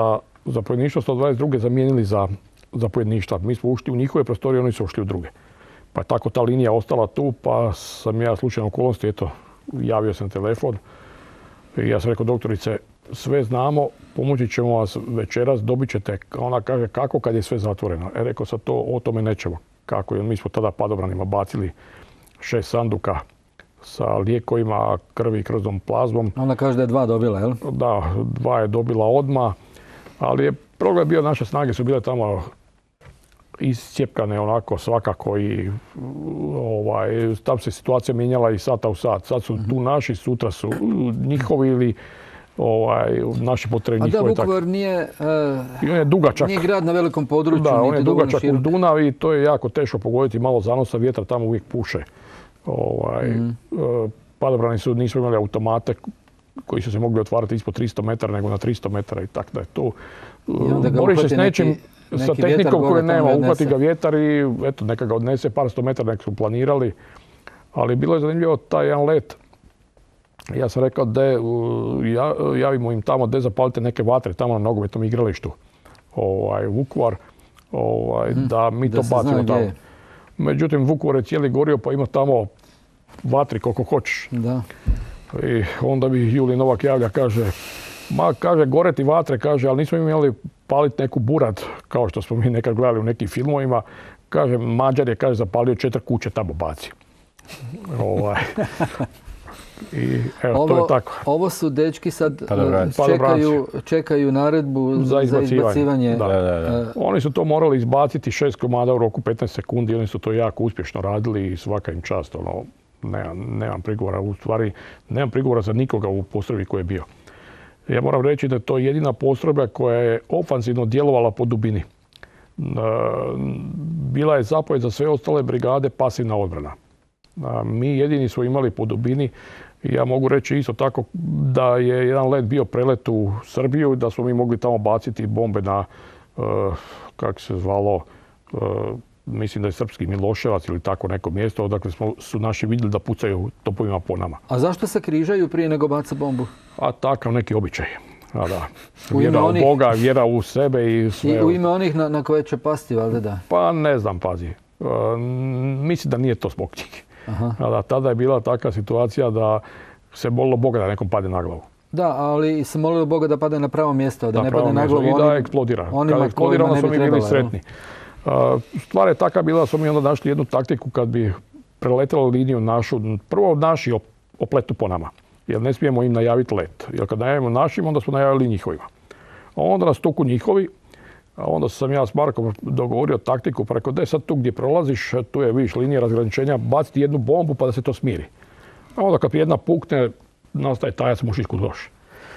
zapovjedništvo 122. zamijenili za zapovjedništva. Mi smo ušli u njihove prostorije, oni su ušli u druge. Pa je tako ta linija ostala tu, pa sam ja slučajno okolnosti, eto, javio sam telefon. I ja sam rekao, doktorice, sve znamo, pomoći ćemo vas večeras, dobit ćete. Ona kaže, kako kad je sve zatvoreno? Rekao sam, o tome nećemo. Kako? Jer mi smo tada padobranima bacili 6 sanduka sa lijekovima, krvi i krvnom plazmom. Ona kaže da je 2 dobila, jel? Da, 2 je dobila odmah, ali je problem bio, naše snage su bile tamo iscijepkane onako svakako i tam se situacija mijenjala i sata u sat. Sad su tu naši, sutra su njihovi ili naši potrebi njihove. A da, Vukovar nije dugačak. Nije grad na velikom području. Da, on je dugačak u Dunav i to je jako teško pogoditi, malo zanosa vjetra tamo uvijek puše. Padobrani nisu imali automate koji su se mogli otvarati ispod 300 metara nego na 300 metara i tako da je to. Boriš se s nečim, sa tehnikom koje nema, uhvati ga vjetar i eto, neka ga odnese par 100 metara, nek su planirali. Ali bilo je zanimljivo taj jedan let. Ja sam rekao da javimo im tamo da zapalite neke vatre tamo na nogometnom igralištu Vukovar, da mi to bacimo tamo. Međutim, Vukovar je cijeli gorio pa ima tamo vatri koliko hoćeš. Da. I onda bi Julij Novak javlja, kaže, gore ti vatre, kaže, ali nismo imali paliti neku burat, kao što smo mi nekad gledali u nekim filmovima. Kaže, Mađar je, kaže, zapalio 4 kuće tamo baci. I evo, to je tako. Ovo su dečki sad čekaju naredbu za izbacivanje. Da. Oni su to morali izbaciti 6 komada u roku 15 sekundi. Oni su to jako uspješno radili i svaka im čast. Nemam prigovora, u stvari nemam prigovora za nikoga u postrojbi koji je bio. Ja moram reći da je to jedina postrojba koja je ofanzivno djelovala po dubini. Bila je zapovjed za sve ostale brigade pasivna odbrana. Mi jedini smo imali po dubini. Ja mogu reći isto tako da je jedan let bio prelet u Srbiju i da smo mi mogli tamo baciti bombe na, kako se zvalo, mislim da je srpski Miloševac ili tako neko mjesto, odakle su naši vidjeli da pucaju topovima po nama. A zašto se križaju prije nego baca bombu? A takav neki običaj. Vjera u Boga, vjera u sebe i sve. I u ime onih na koje će pasti, valjda da? Pa ne znam, pazi. Mislim da nije to zbog njih. Tada je bila takva situacija da se molilo Boga da nekom pade na glavu. Da, ali se molilo Boga da pade na pravo mjesto, da ne pade na glavu. I da eksplodira. Kada eksplodira, onda smo mi bili sretni. Stvar je taka bila da smo mi onda našli jednu taktiku kad bi preletela liniju našu. Prvo naši opletu po nama, jer ne smijemo im najaviti let. Jer kad najavimo našim, onda smo najavili njihovima. A onda nas tuku njihovi. A onda sam ja s Markom dogovorio taktiku preko da sad tu gdje prolaziš, tu je vidiš linija razgraničenja, baciti jednu bombu pa da se to smiri. A onda kad jedna pukne, nastaje tajac mušićku doš.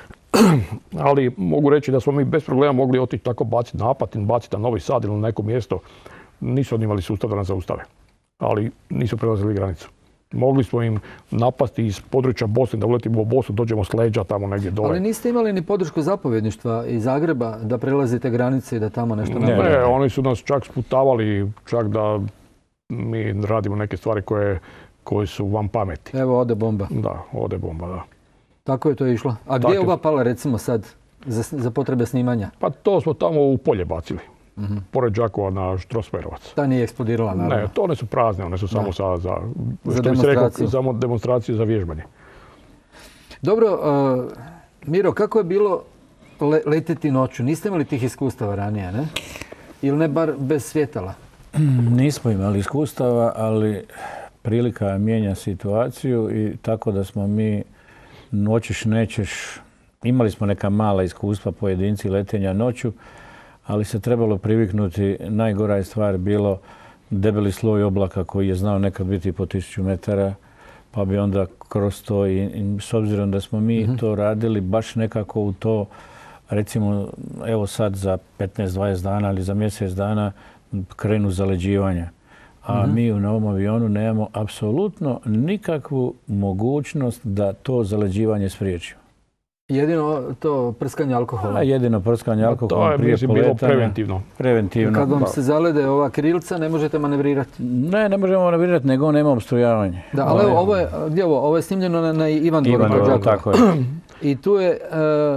Ali mogu reći da smo mi bez problema mogli otići tako baciti na Apatin, baciti na Novi Sad ili na neko mjesto. Nisu oni imali sustav da nas zaustave, ali nisu prelazili granicu. Mogli smo im napasti iz područja Bosne, da uletimo u Bosnu, dođemo s leđa tamo negdje dole. Ali niste imali ni podršku zapovjedništva iz Zagreba da prelazite granice i da tamo nešto napravite? Ne, oni su nas čak sputavali, čak da mi radimo neke stvari koje su vam pameti. Evo, ode bomba. Da, ode bomba, da. Tako je to išlo. A gdje je ova pala recimo sad za potrebe snimanja? Pa to smo tamo u polje bacili. Pored Đakova na Štrosmajerovac. Ta nije eksplodirala, naravno. Ne, to one su prazne, one su samo za demonstraciju. Samo demonstraciju za vježbanje. Dobro, Miro, kako je bilo letiti noću? Niste imali tih iskustava ranije, ne? Ili ne bar bez svjetala? Nismo imali iskustava, ali prilika mijenja situaciju i tako da smo mi noćeš nećeš, imali smo neka mala iskustva pojedinci letenja noću, ali se trebalo priviknuti. Najgora je stvar bilo debeli sloj oblaka koji je znao nekad biti po 1000 metara, pa bi onda kroz to i s obzirom da smo mi to radili baš nekako u to, recimo evo sad za 15-20 dana ili za mjesec dana krenu zaleđivanja. A mi u novom avionu nemamo apsolutno nikakvu mogućnost da to zaleđivanje spriječimo. Jedino to prskanje alkohola? Jedino prskanje alkohola prije poletanja. To je bilo preventivno. Kad vam se zalede ova krilca, ne možete manevrirati? Ne možemo manevrirati, nego nema obstrujavanja. Da, ali ovo je snimljeno na Ivan Dvoru. Tako je. I tu je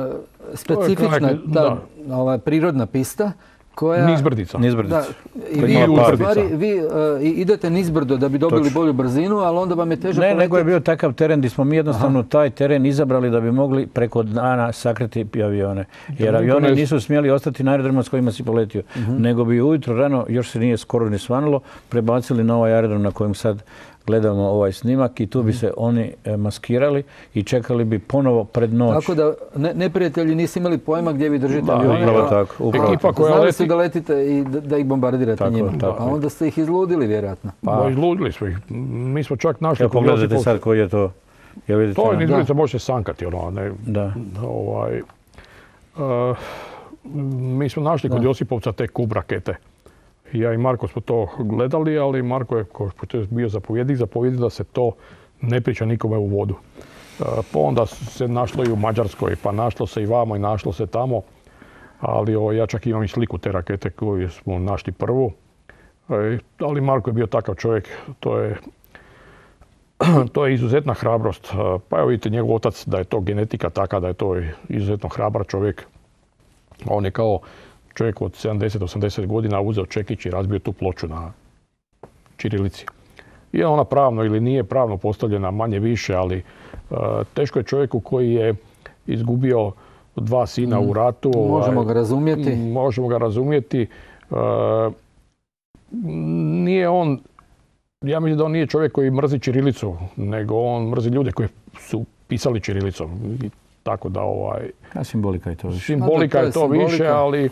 specifična prirodna pista koja... Nizbrdica. Nizbrdica. I vi idete nizbrdo da bi dobili bolju brzinu, ali onda vam je teže poletiti. Ne, nego je bio takav teren gdje smo mi jednostavno taj teren izabrali da bi mogli preko dana sakriti avione. Jer avioni nisu smjeli ostati na aerodromima s kojima si poletio. Nego bi ujutro rano, još se nije skoro ni svanulo, prebacili na ovaj aerodrom na kojem sad gledamo ovaj snimak i tu bi se oni maskirali i čekali bi ponovo pred noć. Tako da neprijatelji nisu imali pojma gdje vi držite avione. Znali su da letite i da ih bombardirate njima. A onda ste ih izludili vjerojatno. Pa izludili smo ih. Mi smo čak našli... Pogledajte sad koji je to. To je izgledica, može se sankati. Mi smo našli kod Josipovca te Kub rakete. Ja i Marko smo to gledali, ali Marko je bio zapovjednik da se to ne priča nikome u vodu. Pa onda se našlo i u Mađarskoj, pa našlo se i vamo i našlo se tamo. Ali ja čak imam i sliku te rakete koju smo našli prvu. Ali Marko je bio takav čovjek, to je izuzetna hrabrost. Pa evo vidite njegov otac da je to genetika taka, da je to izuzetno hrabar čovjek. On je kao čovjek od 70-80 godina uzeo čekić i razbio tu ploču na ćirilici. Je ona pravno ili nije pravno postavljena, manje više, ali teško je čovjeku koji je izgubio 2 sina u ratu. Možemo ga razumjeti. Možemo ga razumjeti. Nije on, ja mislim da on nije čovjek koji mrzi ćirilicu, nego on mrzi ljude koji su pisali ćirilicom. Tako da simbolika je to više. Simbolika je to više, ali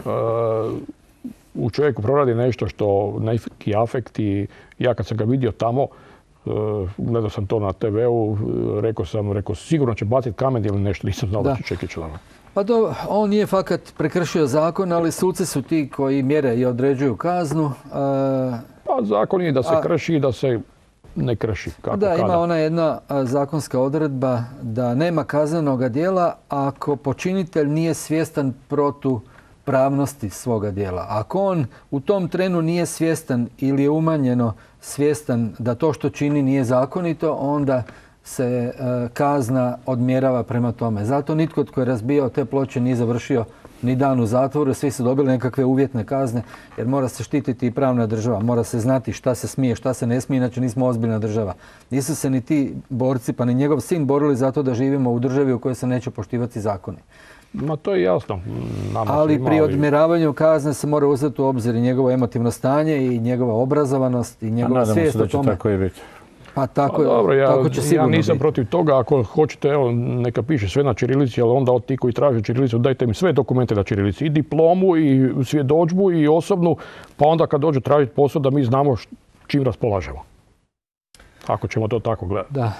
u čovjeku proradi nešto što neki afekt i ja kad sam ga vidio tamo, gledao sam to na TV-u, rekao sigurno će baciti kamen ili nešto, nisam znao da će čekić lava. Pa on nije fakat prekršio zakon, ali suci su ti koji mjere i određuju kaznu. Pa zakon je da se krši i da se ne krši. Ima ona jedna zakonska odredba da nema kaznenoga djela ako počinitelj nije svjestan protupravnosti svoga djela. Ako on u tom trenu nije svjestan ili je umanjeno svjestan da to što čini nije zakonito, onda se kazna odmjerava prema tome. Zato nitko tko je razbijao te ploče nije završio ni dan u zatvoru, svi su dobili nekakve uvjetne kazne, jer mora se štititi i pravna država, mora se znati šta se smije, šta se ne smije, inače nismo ozbiljna država. Nisu se ni ti borci, pa ni njegov sin borili zato da živimo u državi u kojoj se neće poštivati zakoni. Ma to je jasno. Ali pri odmjeravanju kazne se mora uzeti u obzir i njegovo emotivno stanje i njegova obrazovanost i njegova svijest o tome. Tako je biti. Pa tako će sigurno biti. Ja nisam protiv toga, ako hoćete, evo, neka piše sve na ćirilici, ali onda od ti koji traže ćirilicu, dajte mi sve dokumente na ćirilici. I diplomu, i svjedodžbu, i osobnu, pa onda kad dođe tražiti posao da mi znamo čim raspolažemo. Ako ćemo to tako gledati. Da.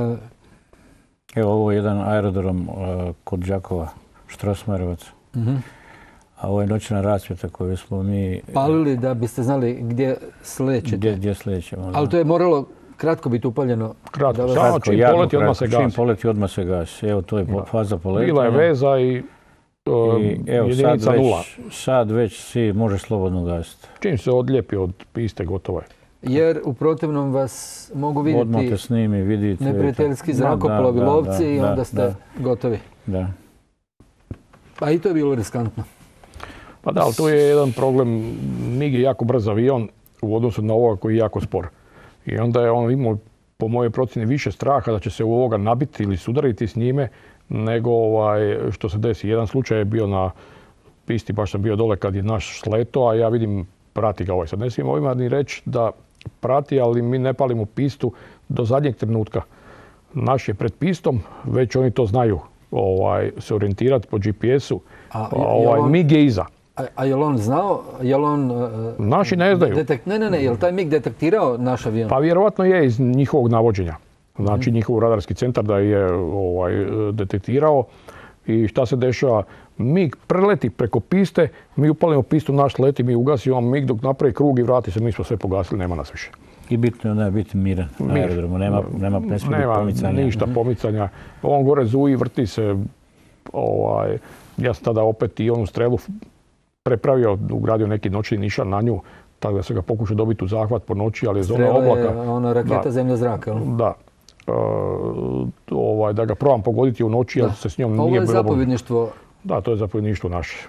Evo, ovo je jedan aerodrom kod Đakova, Štrosmajerovac. A ovo je noćna rasvjeta koju smo mi... palili da biste znali gdje slećete. Gdje slećemo. Ali to je moralo kratko biti upaljeno. Kratko, samo čim poleti odmah se gasi. Čim poleti odmah se gasi. Evo, to je faza poletanja. Bila je veza i jedinica nula. Sad već si može slobodno gasiti. Čim se odlijepi od piste, gotovo je. Jer u protivnom vas mogu vidjeti odmah te snimi, vidite, neprijateljski zrakoplovi, lovci i onda ste gotovi. Da. Pa i to je bilo riskantno. Pa da, ali tu je jedan problem. MIG je jako brz avion u odnosu na ovoga koji je jako spor. I onda je on imao, po mojoj procjeni, više straha da će se u ovoga nabiti ili sudariti s njime, nego što se desi. Jedan slučaj je bio na pisti, baš sam bio dole kad je naš sleto, a ja vidim, prati ga ovaj. Sad ne smijem ovima ni reći da prati, ali mi ne palimo pistu do zadnjeg trenutka. Naš je pred pistom, već oni to znaju se orijentirati po GPS-u. MIG je iza. A je li on znao? Naši ne znaju. Ne, je li taj MIG detektirao naš avion? Pa vjerovatno je iz njihovog navođenja. Znači njihov radarski centar da je detektirao. I šta se dešava? MIG preleti preko piste, mi upalimo pistu, naš leti, mi ugasimo MIG dok napravi krug i vrati se, mi smo sve pogasili, nema nas više. I bitno je biti miran na aerodromu, ne smije biti pomicanja. Ništa pomicanja. On gore zuji, vrti se. Ja sam tada opet i onu strelu prepravio, ugradio neki noćni nišan na nju, tako da se ga pokušao dobiti u zahvat po noći, ali je zona oblaka. Strela je ona raketa zemlja-zrak, jel? Da. da ga probam pogoditi u noći, jer se s njom nije bilo... Ovo je zapovjedništvo. Da, to je zapovjedništvo naše.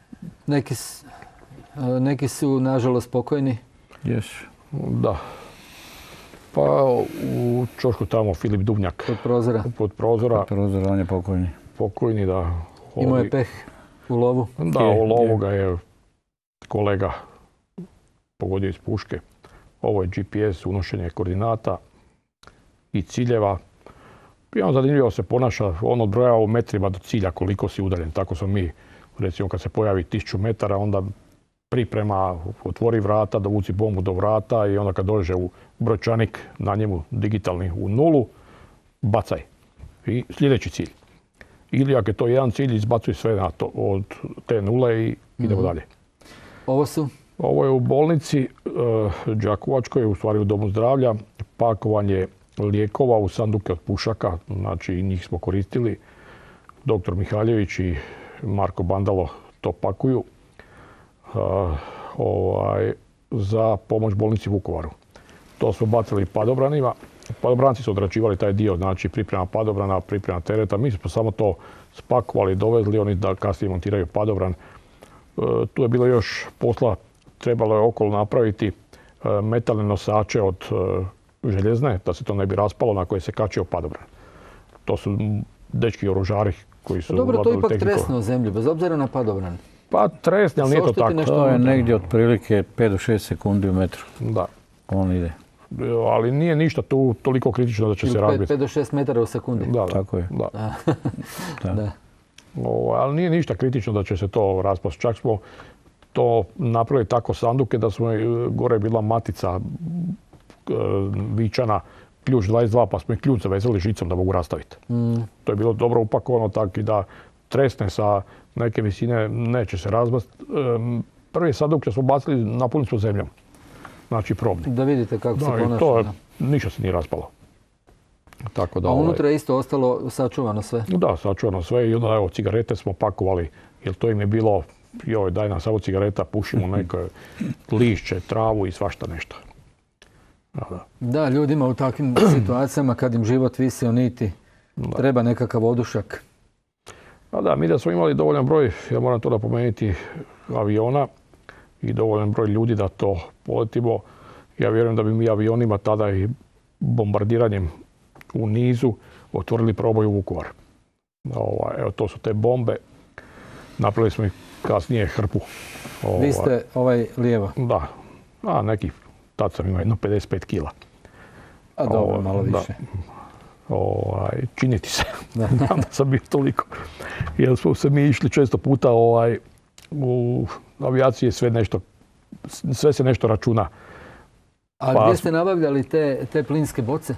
Neki su, nažalost, pokojni. Yes. Da. Pa u čošku tamo Filip Dubnjak. Pod prozora. Pod prozora, on je pokojni. Pokojni, da. Imao je peh u lovu. Da, u lovu ga je kolega pogodio iz puške. Ovo je GPS, unošenje koordinata i ciljeva. I on zanimljivo se ponaša, on odbrojava u metrima do cilja koliko si udaljen. Tako smo mi, recimo kad se pojavi 1000 metara, onda priprema, otvori vrata, dovuci bombu do vrata i onda kad dođe u brojčanik na njemu digitalni u nulu, bacaj. I sljedeći cilj. Ili ako je to jedan cilj, izbacuj sve na to, od te nule i idemo dalje. Ovo je u bolnici Đakovačkoj, u stvari u domu zdravlja, pakovanje lijekova u sanduke od pušaka, znači njih smo koristili. Doktor Mihaljević i Marko Bandalo to pakuju za pomoć bolnici Vukovaru. To smo bacili padobranima. Padobranci su odrađivali taj dio, znači priprema padobrana, priprema tereta. Mi smo samo to spakovali, dovezli, oni da kasnije montiraju padobran. Tu je bilo još posla, trebalo je okolo napraviti metalne nosače od željezne, da se to ne bi raspalo, na koje se kačio padobran. To su dečki oružari koji su... Dobro, to je ipak tresno u zemlji, bez obzira na padobran. Pa tresni, ali nije to tako. To je negdje otprilike 5 do 6 sekundi u metru. Da. On ide. Ali nije ništa tu toliko kritično da će se razbiti. 5 do 6 metara u sekundi. Da, tako je. Da. Ali nije ništa kritično da će se to raspasti. Čak smo to napravili tako sanduke da smo gore bila matica vičana ključ 22, pa smo i ključ zavezali žicom da mogu rastaviti. To je bilo dobro upakovano tako i da tresne sa neke visine neće se razbasti. Prvi sanduk smo bacili, napunili smo zemljom. Znači probni. Da vidite kako se ponaša. To ništa se nije raspalo. Tako da, a unutra je isto ostalo sačuvano sve? Da, sačuvano sve i onda evo cigarete smo pakovali, jer to im je bilo, joj daj nam samo cigareta, pušimo neke lišće, travu i svašta nešto. Da, ljudima u takvim situacijama kad im život visi o niti, treba nekakav odušak. Da, mi da smo imali dovoljan broj, ja moram to napomenuti, aviona i dovoljan broj ljudi da to poletimo. Ja vjerujem da bi mi avionima tada i bombardiranjem u nizu otvorili proboj u Vukovar. Evo, to su te bombe. Napravili smo ih kasnije hrpu. Vi ste lijevo? Da. Neki, tad sam imao jedno 55 kila. A dobro, malo više. Činiti se. Da sam bio toliko. Jer smo se mi išli često puta u avijaciji sve se nešto računa. A gdje ste nabavljali te plinske boce?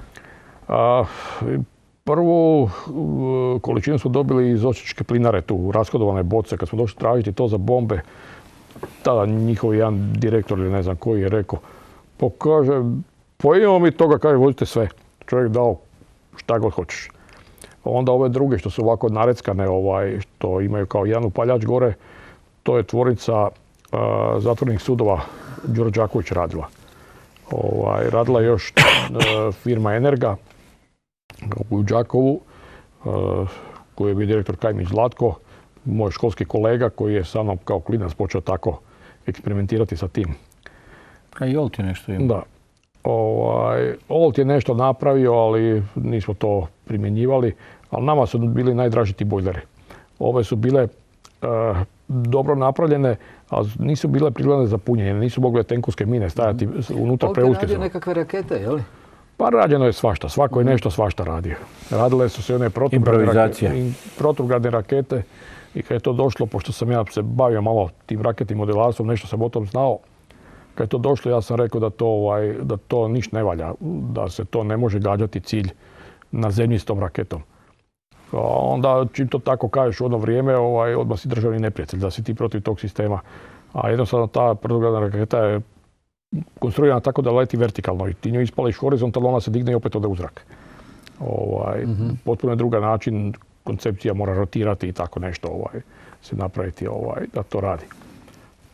Prvu količinu smo dobili iz Osječke plinare, tu rashodovane boce. Kad smo došli tražiti to za bombe, tada njihov jedan direktor ili ne znam koji je rekao, kaže, imamo mi toga, kaže, vozite sve. Čovjek dao šta god hoćeš. Onda ove druge što su ovako nareckane, što imaju kao jedan upaljač gore, to je tvornica zatvorenih sudova Đuro Đaković radila. Radila je još firma Energa u Đakovu, koji je bio direktor Kajmić Zlatko, moj školski kolega koji je sa mnom kao klinac počeo tako eksperimentirati sa tim. A i Olt je nešto imao. Da. Olt je nešto napravio, ali nismo to primjenjivali. Ali nama su bili najdraži ti bojleri. Ove su bile dobro napravljene, ali nisu bile prikladne za punjenje. Nisu mogle tenkovske mine stajati unutra preuske. Olt je radio nekakve rakete, je li? Pa rađeno je svašta. Svako je nešto svašta radio. Radile su se one protugradne rakete i kad je to došlo, pošto sam ja se bavio malo tim raketnim modelarstvom, nešto sam o tom znao. Kad je to došlo, ja sam rekao da to ništa ne valja, da se to ne može gađati cilj na zemlji s tom raketom. Onda čim to tako kažeš u ono vrijeme, odmah si državni neprijatelj, da si ti protiv tog sistema. A jednostavno ta protugradna raketa je konstruirana tako da leti vertikalno i ti nju ispališ horizontalno, ona se digne i opet ode u zrak. Potpuno je druga način, koncepcija mora rotirati i tako nešto se napraviti da to radi.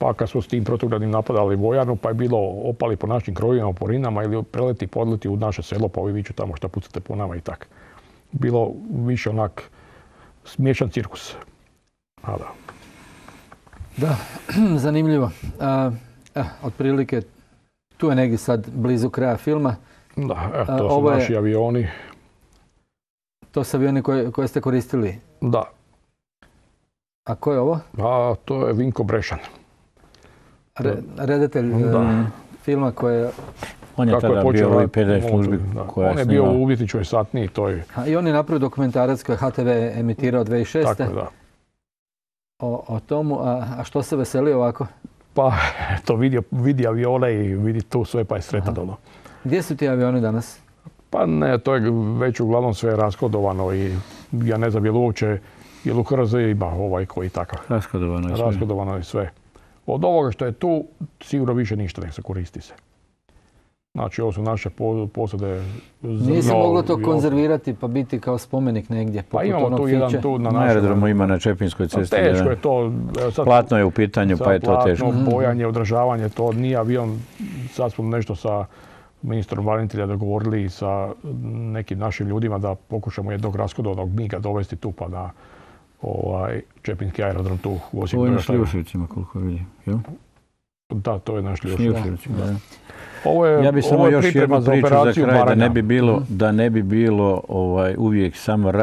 Pa kad smo s tim protugradnim napadali vojarnu, pa je bilo opali po našim krovima, po rinama ili preleti, podleti u naše selo, pa ovi viču tamo šta pucate po nama i tak. Bilo više onak smiješan cirkus. A da. Da, zanimljivo. Otprilike, tu je negdje sad blizu kraja filma. Da, to su naši avioni. To su avioni koje ste koristili? Da. A ko je ovo? To je Vinko Brešan. Redatelj filma koje... On je tada bio u PD službi. On je bio u uvjetničkoj satniji. I on je napravio dokumentarac koji HTV emitirao 2006. Tako, da. O tomu, a što se veseli ovako? Pa, to vidi avione i vidi tu sve, pa je sretan. Gdje su ti avioni danas? Pa ne, to je već uglavnom sve rashodovano i ja ne znam je li uopće, je li u HRZ ima ovaj koji takav. Rashodovano je sve. Od ovoga što je tu, sigurno više ništa ne se koristi se. Znači, ovo su naše posade. Nije se moglo to konzervirati pa biti kao spomenik negdje? Pa imamo tu jedan tu na našem. Aerodromu ima na Čepinskoj cesti. Teško je to. Platno je u pitanju pa je to teško. Platno, bojanje, održavanje, to nije avion. Sad smo nešto sa ministrom branitelja dogovorili i sa nekim našim ljudima da pokušamo jednog rashodovnog miga dovesti tu pa na Čepinski aerodrom tu u Osijeku. Ovo je na Šljuševicima koliko vidim, jel? Da, to je na Šljuševicima. Ja bih samo još jednu priču za kraj, da ne bi bilo uvijek samo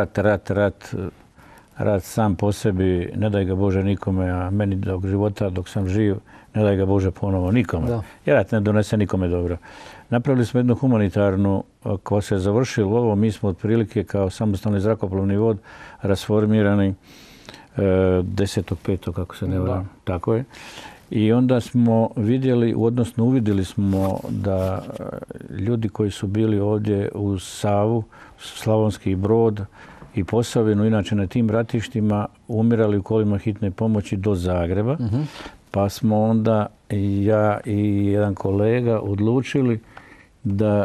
rat sam po sebi, ne daj ga Bože nikome, a meni dok života, dok sam živ, ne daj ga Bože ponovo nikome. Jer rat ne donese nikome dobro. Napravili smo jednu humanitarnu, koja se je završilo ovo, mi smo otprilike kao samostalni zrakoplovni vod rasformirani 10.5. kako se ne varam, tako je. I onda smo vidjeli, odnosno uvidjeli smo da ljudi koji su bili ovdje uz Savu, Slavonski Brod i Posavinu, inače na tim ratištima, umirali u kolima hitne pomoći do Zagreba. Pa smo onda ja i jedan kolega odlučili da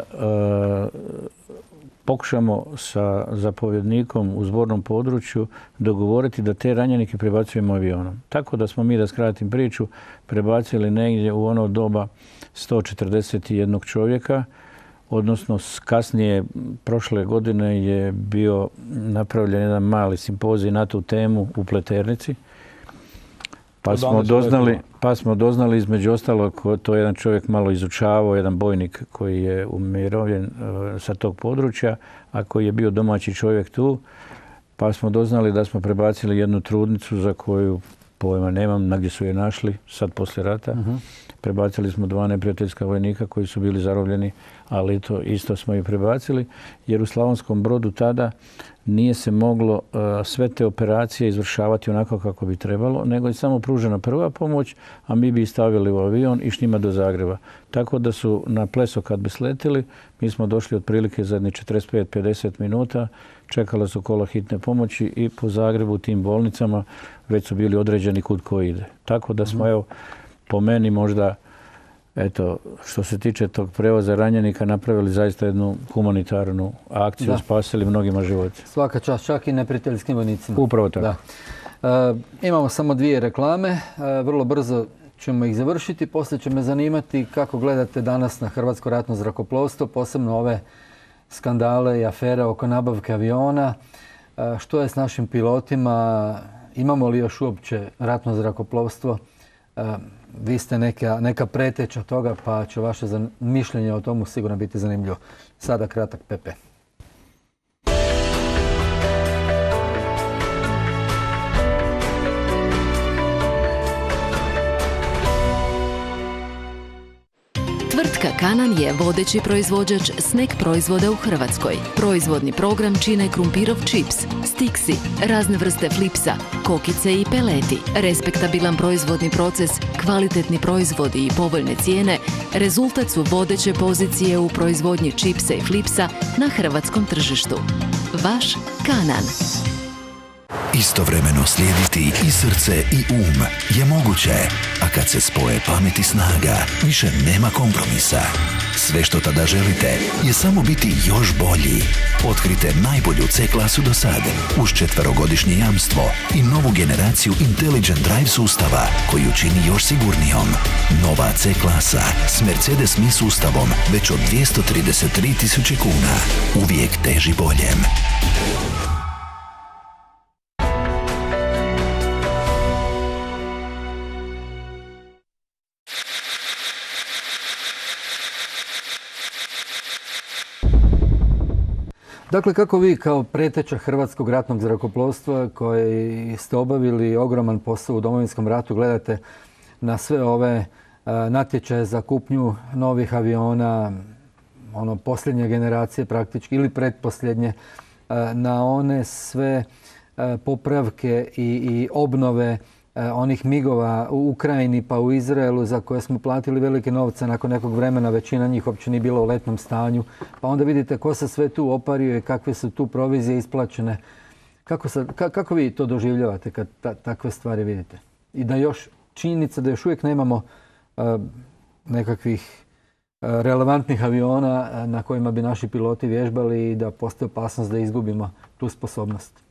pokušamo sa zapovjednikom u zbornom području dogovoriti da te ranjenike prebacujemo avionom. Tako da smo mi, da skratim priču, prebacili negdje u ono doba 141 čovjeka, odnosno kasnije prošle godine je bio napravljen jedan mali simpozij na tu temu u Pleternici. Pa smo doznali između ostalog, to je jedan čovjek malo izučavao, jedan bojnik koji je umirovljen sa tog područja, a koji je bio domaći čovjek tu. Pa smo doznali da smo prebacili jednu trudnicu za koju pojma nemam, gdje su je našli, sad poslije rata. Prebacili smo 2 neprijateljska vojnika koji su bili zarobljeni, ali to isto smo i prebacili, jer u Slavonskom Brodu tada nije se moglo sve te operacije izvršavati onako kako bi trebalo, nego je samo pružena prva pomoć, a mi bi ih stavili u avion i s njima do Zagreba. Tako da su na Pleso kad bi sletili, mi smo došli otprilike za 45-50 minuta, čekala su kola hitne pomoći i po Zagrebu tim bolnicama već su bili određeni kud ko ide. Tako da smo, evo, po meni možda, eto, što se tiče tog prevoza ranjenika, napravili zaista jednu humanitarnu akciju, spasili mnogima živote. Svaka čast, čak i neprijateljskim vojnicima. Upravo tako. Imamo samo 2 reklame, vrlo brzo ćemo ih završiti. Poslije će me zanimati kako gledate danas na Hrvatsko ratno zrakoplovstvo, posebno ove skandale i afere oko nabavke aviona. Što je s našim pilotima? Imamo li još uopće ratno zrakoplovstvo? Vi ste neka preteča toga, pa će vaše mišljenje o tomu sigurno biti zanimljivo. Sada kratak Pepe. Tvrtka Kanan je vodeći proizvođač snack proizvoda u Hrvatskoj. Proizvodni program čine krumpirov čips, stiksi, razne vrste flipsa, kokice i peleti. Respektabilan proizvodni proces, kvalitetni proizvodi i povoljne cijene rezultat su vodeće pozicije u proizvodnji čipsa i flipsa na hrvatskom tržištu. Vaš Kanan. Istovremeno slijediti i srce i je moguće, a kad se spoje pamet i snaga, više nema kompromisa. Sve što tada želite je samo biti još bolji. Otkrite najbolju C-klasu do sada uz 4-godišnje jamstvo i novu generaciju Intelligent Drive sustava koju čini još sigurnijom. Nova C-klasa s Mercedes Mi sustavom već od 233.000 kuna. Uvijek teži boljem. Dakle, kako vi kao preteča Hrvatskog ratnog zrakoplovstva koji ste obavili ogroman posao u Domovinskom ratu gledate na sve ove natječaje za kupnju novih aviona, posljednje generacije praktički ili pretposljednje, na one sve popravke i obnove onih migova u Ukrajini pa u Izraelu za koje smo platili velike novce, nakon nekog vremena većina njih uopće nije bila u letnom stanju. Pa onda vidite ko se sve tu opario i kakve su tu provizije isplaćene. Kako vi to doživljavate kad takve stvari vidite? I da još činjenica da još uvijek nemamo nekakvih relevantnih aviona na kojima bi naši piloti vježbali i da postoji opasnost da izgubimo tu sposobnost.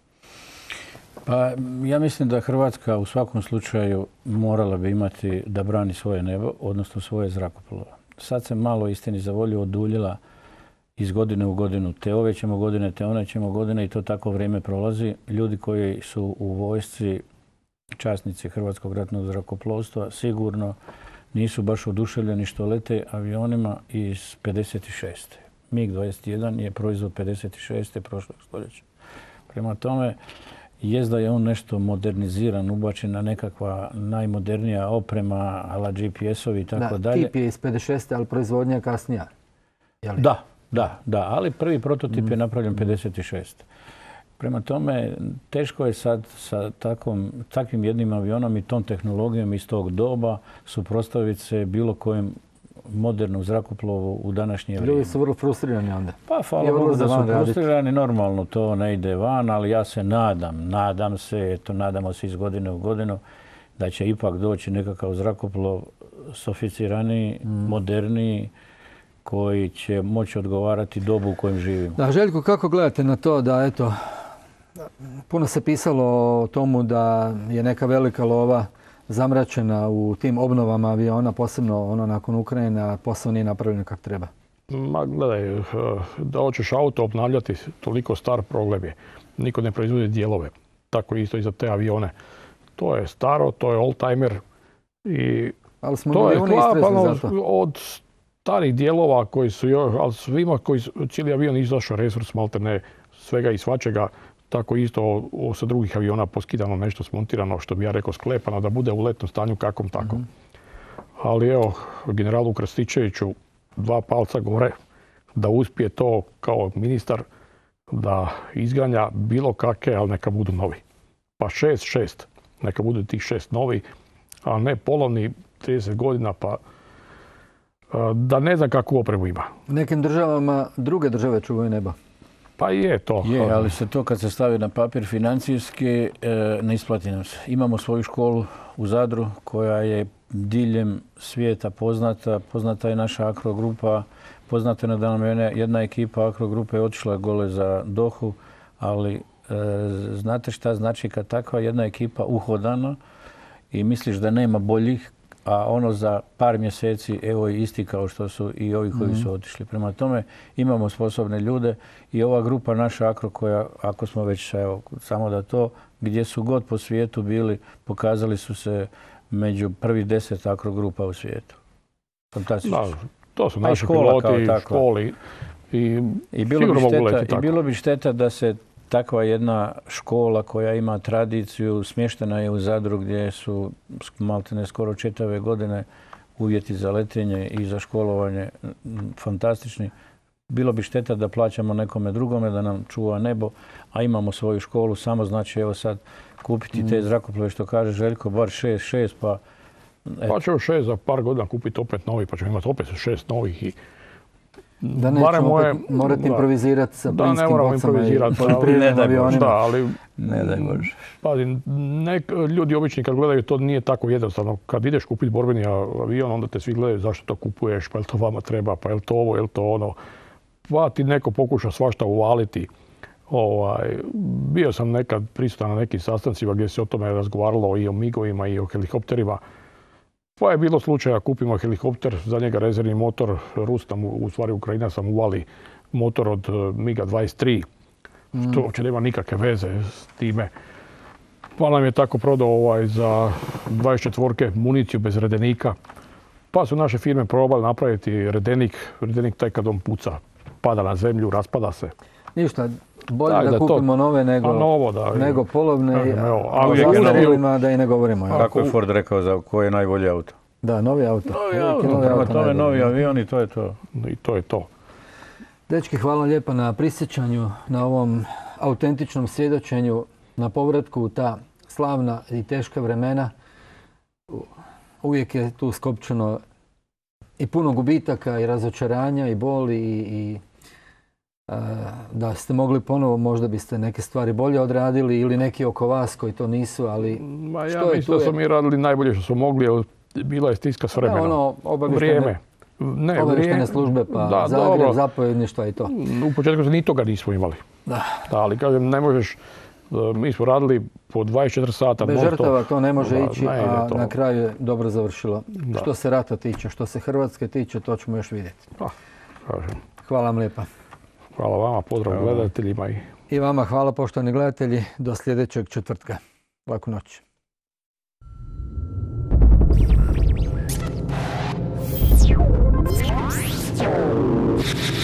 Pa ja mislim da Hrvatska u svakom slučaju morala bi imati da brani svoje nebo, odnosno svoje zrakoplove. Sad se malo istini za volju oduljila iz godine u godinu. Te ove ćemo godine, te one ćemo godine i to tako vrijeme prolazi. Ljudi koji su u vojsci, časnici Hrvatskog ratnog zrakoplovstva, sigurno nisu baš oduševljeni što lete avionima iz 56. MiG-21 je proizvod 56. prošlog stoljeća. Prema tome, jest da je on nešto moderniziran, ubačen na nekakva najmodernija oprema, ala GPS-ovi i tako dalje. Tip je iz 56. ali proizvodnja kasnija. Da, ali prvi prototip je napravljen 56. Prema tome, teško je sad sa takvim jednim avionom i tom tehnologijom iz tog doba suprotstaviti se bilo kojem modernom zrakoplovu u današnje vrijeme. Ljudi su vrlo frustrirani onda. Pa hvala Bogu da su frustrirani, normalno to ne ide van, ali ja se nadamo se iz godine u godinu da će ipak doći nekakav zrakoplov sofisticiraniji, moderniji, koji će moći odgovarati dobu u kojem živimo. Da, Željko, kako gledate na to da, eto, puno se pisalo o tomu da je neka velika lova zamračena u tim obnovama aviona, posebno nakon Ukrajine, a posao nije napravljeno kako treba? Ma gledaj, da hoćeš auto obnavljati, toliko star problem je. Niko ne proizvodi dijelove. Tako isto i za te avione. To je staro, to je old-timer i to je klapano od starih dijelova koji su još, ali svima koji cijeli avion izašao resurs maltene svega i svačega. Tako isto sa drugih aviona poskidano nešto smontirano, što bi ja rekao sklepano, da bude u letnom stanju kakvom tako. Ali evo, generalu Krstičeviću 2 palca gore da uspije to kao ministar da izganja bilo kakve, ali neka budu novi. Pa 6, neka budu tih 6 novi, a ne polovni 30 godina, pa da ne znam kakvu opremu ima. U nekim državama druge države čuvaju nebo. Pa je to. Je, ali se to kad se stavi na papir financijski ne isplati nam se. Imamo svoju školu u Zadru koja je diljem svijeta poznata. Poznata je naša akrogrupa. Poznato je da nam jedna ekipa akrogrupe je otišla gole za Dohu, ali znate šta znači kad takva jedna ekipa uhodana i misliš da nema boljih, a ono za par mjeseci evo je isti kao što su i ovi koji su otišli. Prema tome imamo sposobne ljude i ova grupa naša Akro koja, ako smo već samo da to, gdje su god po svijetu bili, pokazali su se među prvi 10 Akro grupa u svijetu. Fantastično. Da, to su naši piloti, školi i bilo bi šteta da se takva jedna škola koja ima tradiciju, smještena je u Zadru gdje su maltene skoro čitave godine uvjeti za letenje i za školovanje fantastični. Bilo bi šteta da plaćamo nekome drugome da nam čuva nebo, a imamo svoju školu. Samo znači evo sad kupiti te zrakoplove što kaže Željko, bar 6 pa... Pa ćemo 6 za par godina kupiti opet novi, pa ćemo imati opet 6 novih i Da nećemo morati improvizirati sa plinskim bocama i poljoprivrednim avionima. Da, ali ne daj Bože. Pazi, ljudi obični kad gledaju to nije tako jednostavno. Kad ideš kupiti borbeni avion, onda te svi gledaju zašto to kupuješ, pa je li to vama treba, pa je li to ovo, je li to ono. Pa ti neko pokuša svašta uvaliti. Bio sam nekad prisutan na nekim sastancima gdje se o tome razgovaralo i o migovima i o helikopterima. Pa je bilo slučaja, kupimo helikopter, za njega rezervni motor, Ukrajina sam uvali motor od MiG-a 23, što uopće nema nikakve veze s time. Pa nam je tako prodao za 24-ke municiju bez redenika. Pa su naše firme probali napraviti redenik taj kad on puca, pada na zemlju, raspada se. Ništa, bolje da kupimo nove nego polovne, a o zastarjelima da i ne govorimo. Kako je Ford rekao za koji je najbolji auto? Da, novi auto. Novi avion i to je to. I to je to. Dečki, hvala lijepa na prisjećanju, na ovom autentičnom svjedočenju, na povratku u ta slavna i teška vremena. Uvijek je tu skopčano i puno gubitaka i razočaranja i boli i da ste mogli ponovo, možda biste neke stvari bolje odradili ili neki oko vas koji to nisu, ali ja mislim da smo mi radili najbolje što smo mogli, jer bila je stiska s vremenom. Vrijeme. Obavještene službe, pa Zagreb, zapovjedništva i to. U početku ni toga nismo imali. Da. Ali kažem, ne možeš, mi smo radili po 24 sata. Bez žrtava to ne može ići, a na kraju je dobro završilo. Što se rata tiče, što se Hrvatske tiče, to ćemo još vidjeti. Hvala vam lijepa. Hvala vama, pozdrav gledateljima. I vama hvala, poštovani gledatelji. Do sljedećeg četvrtka. Laku noć. you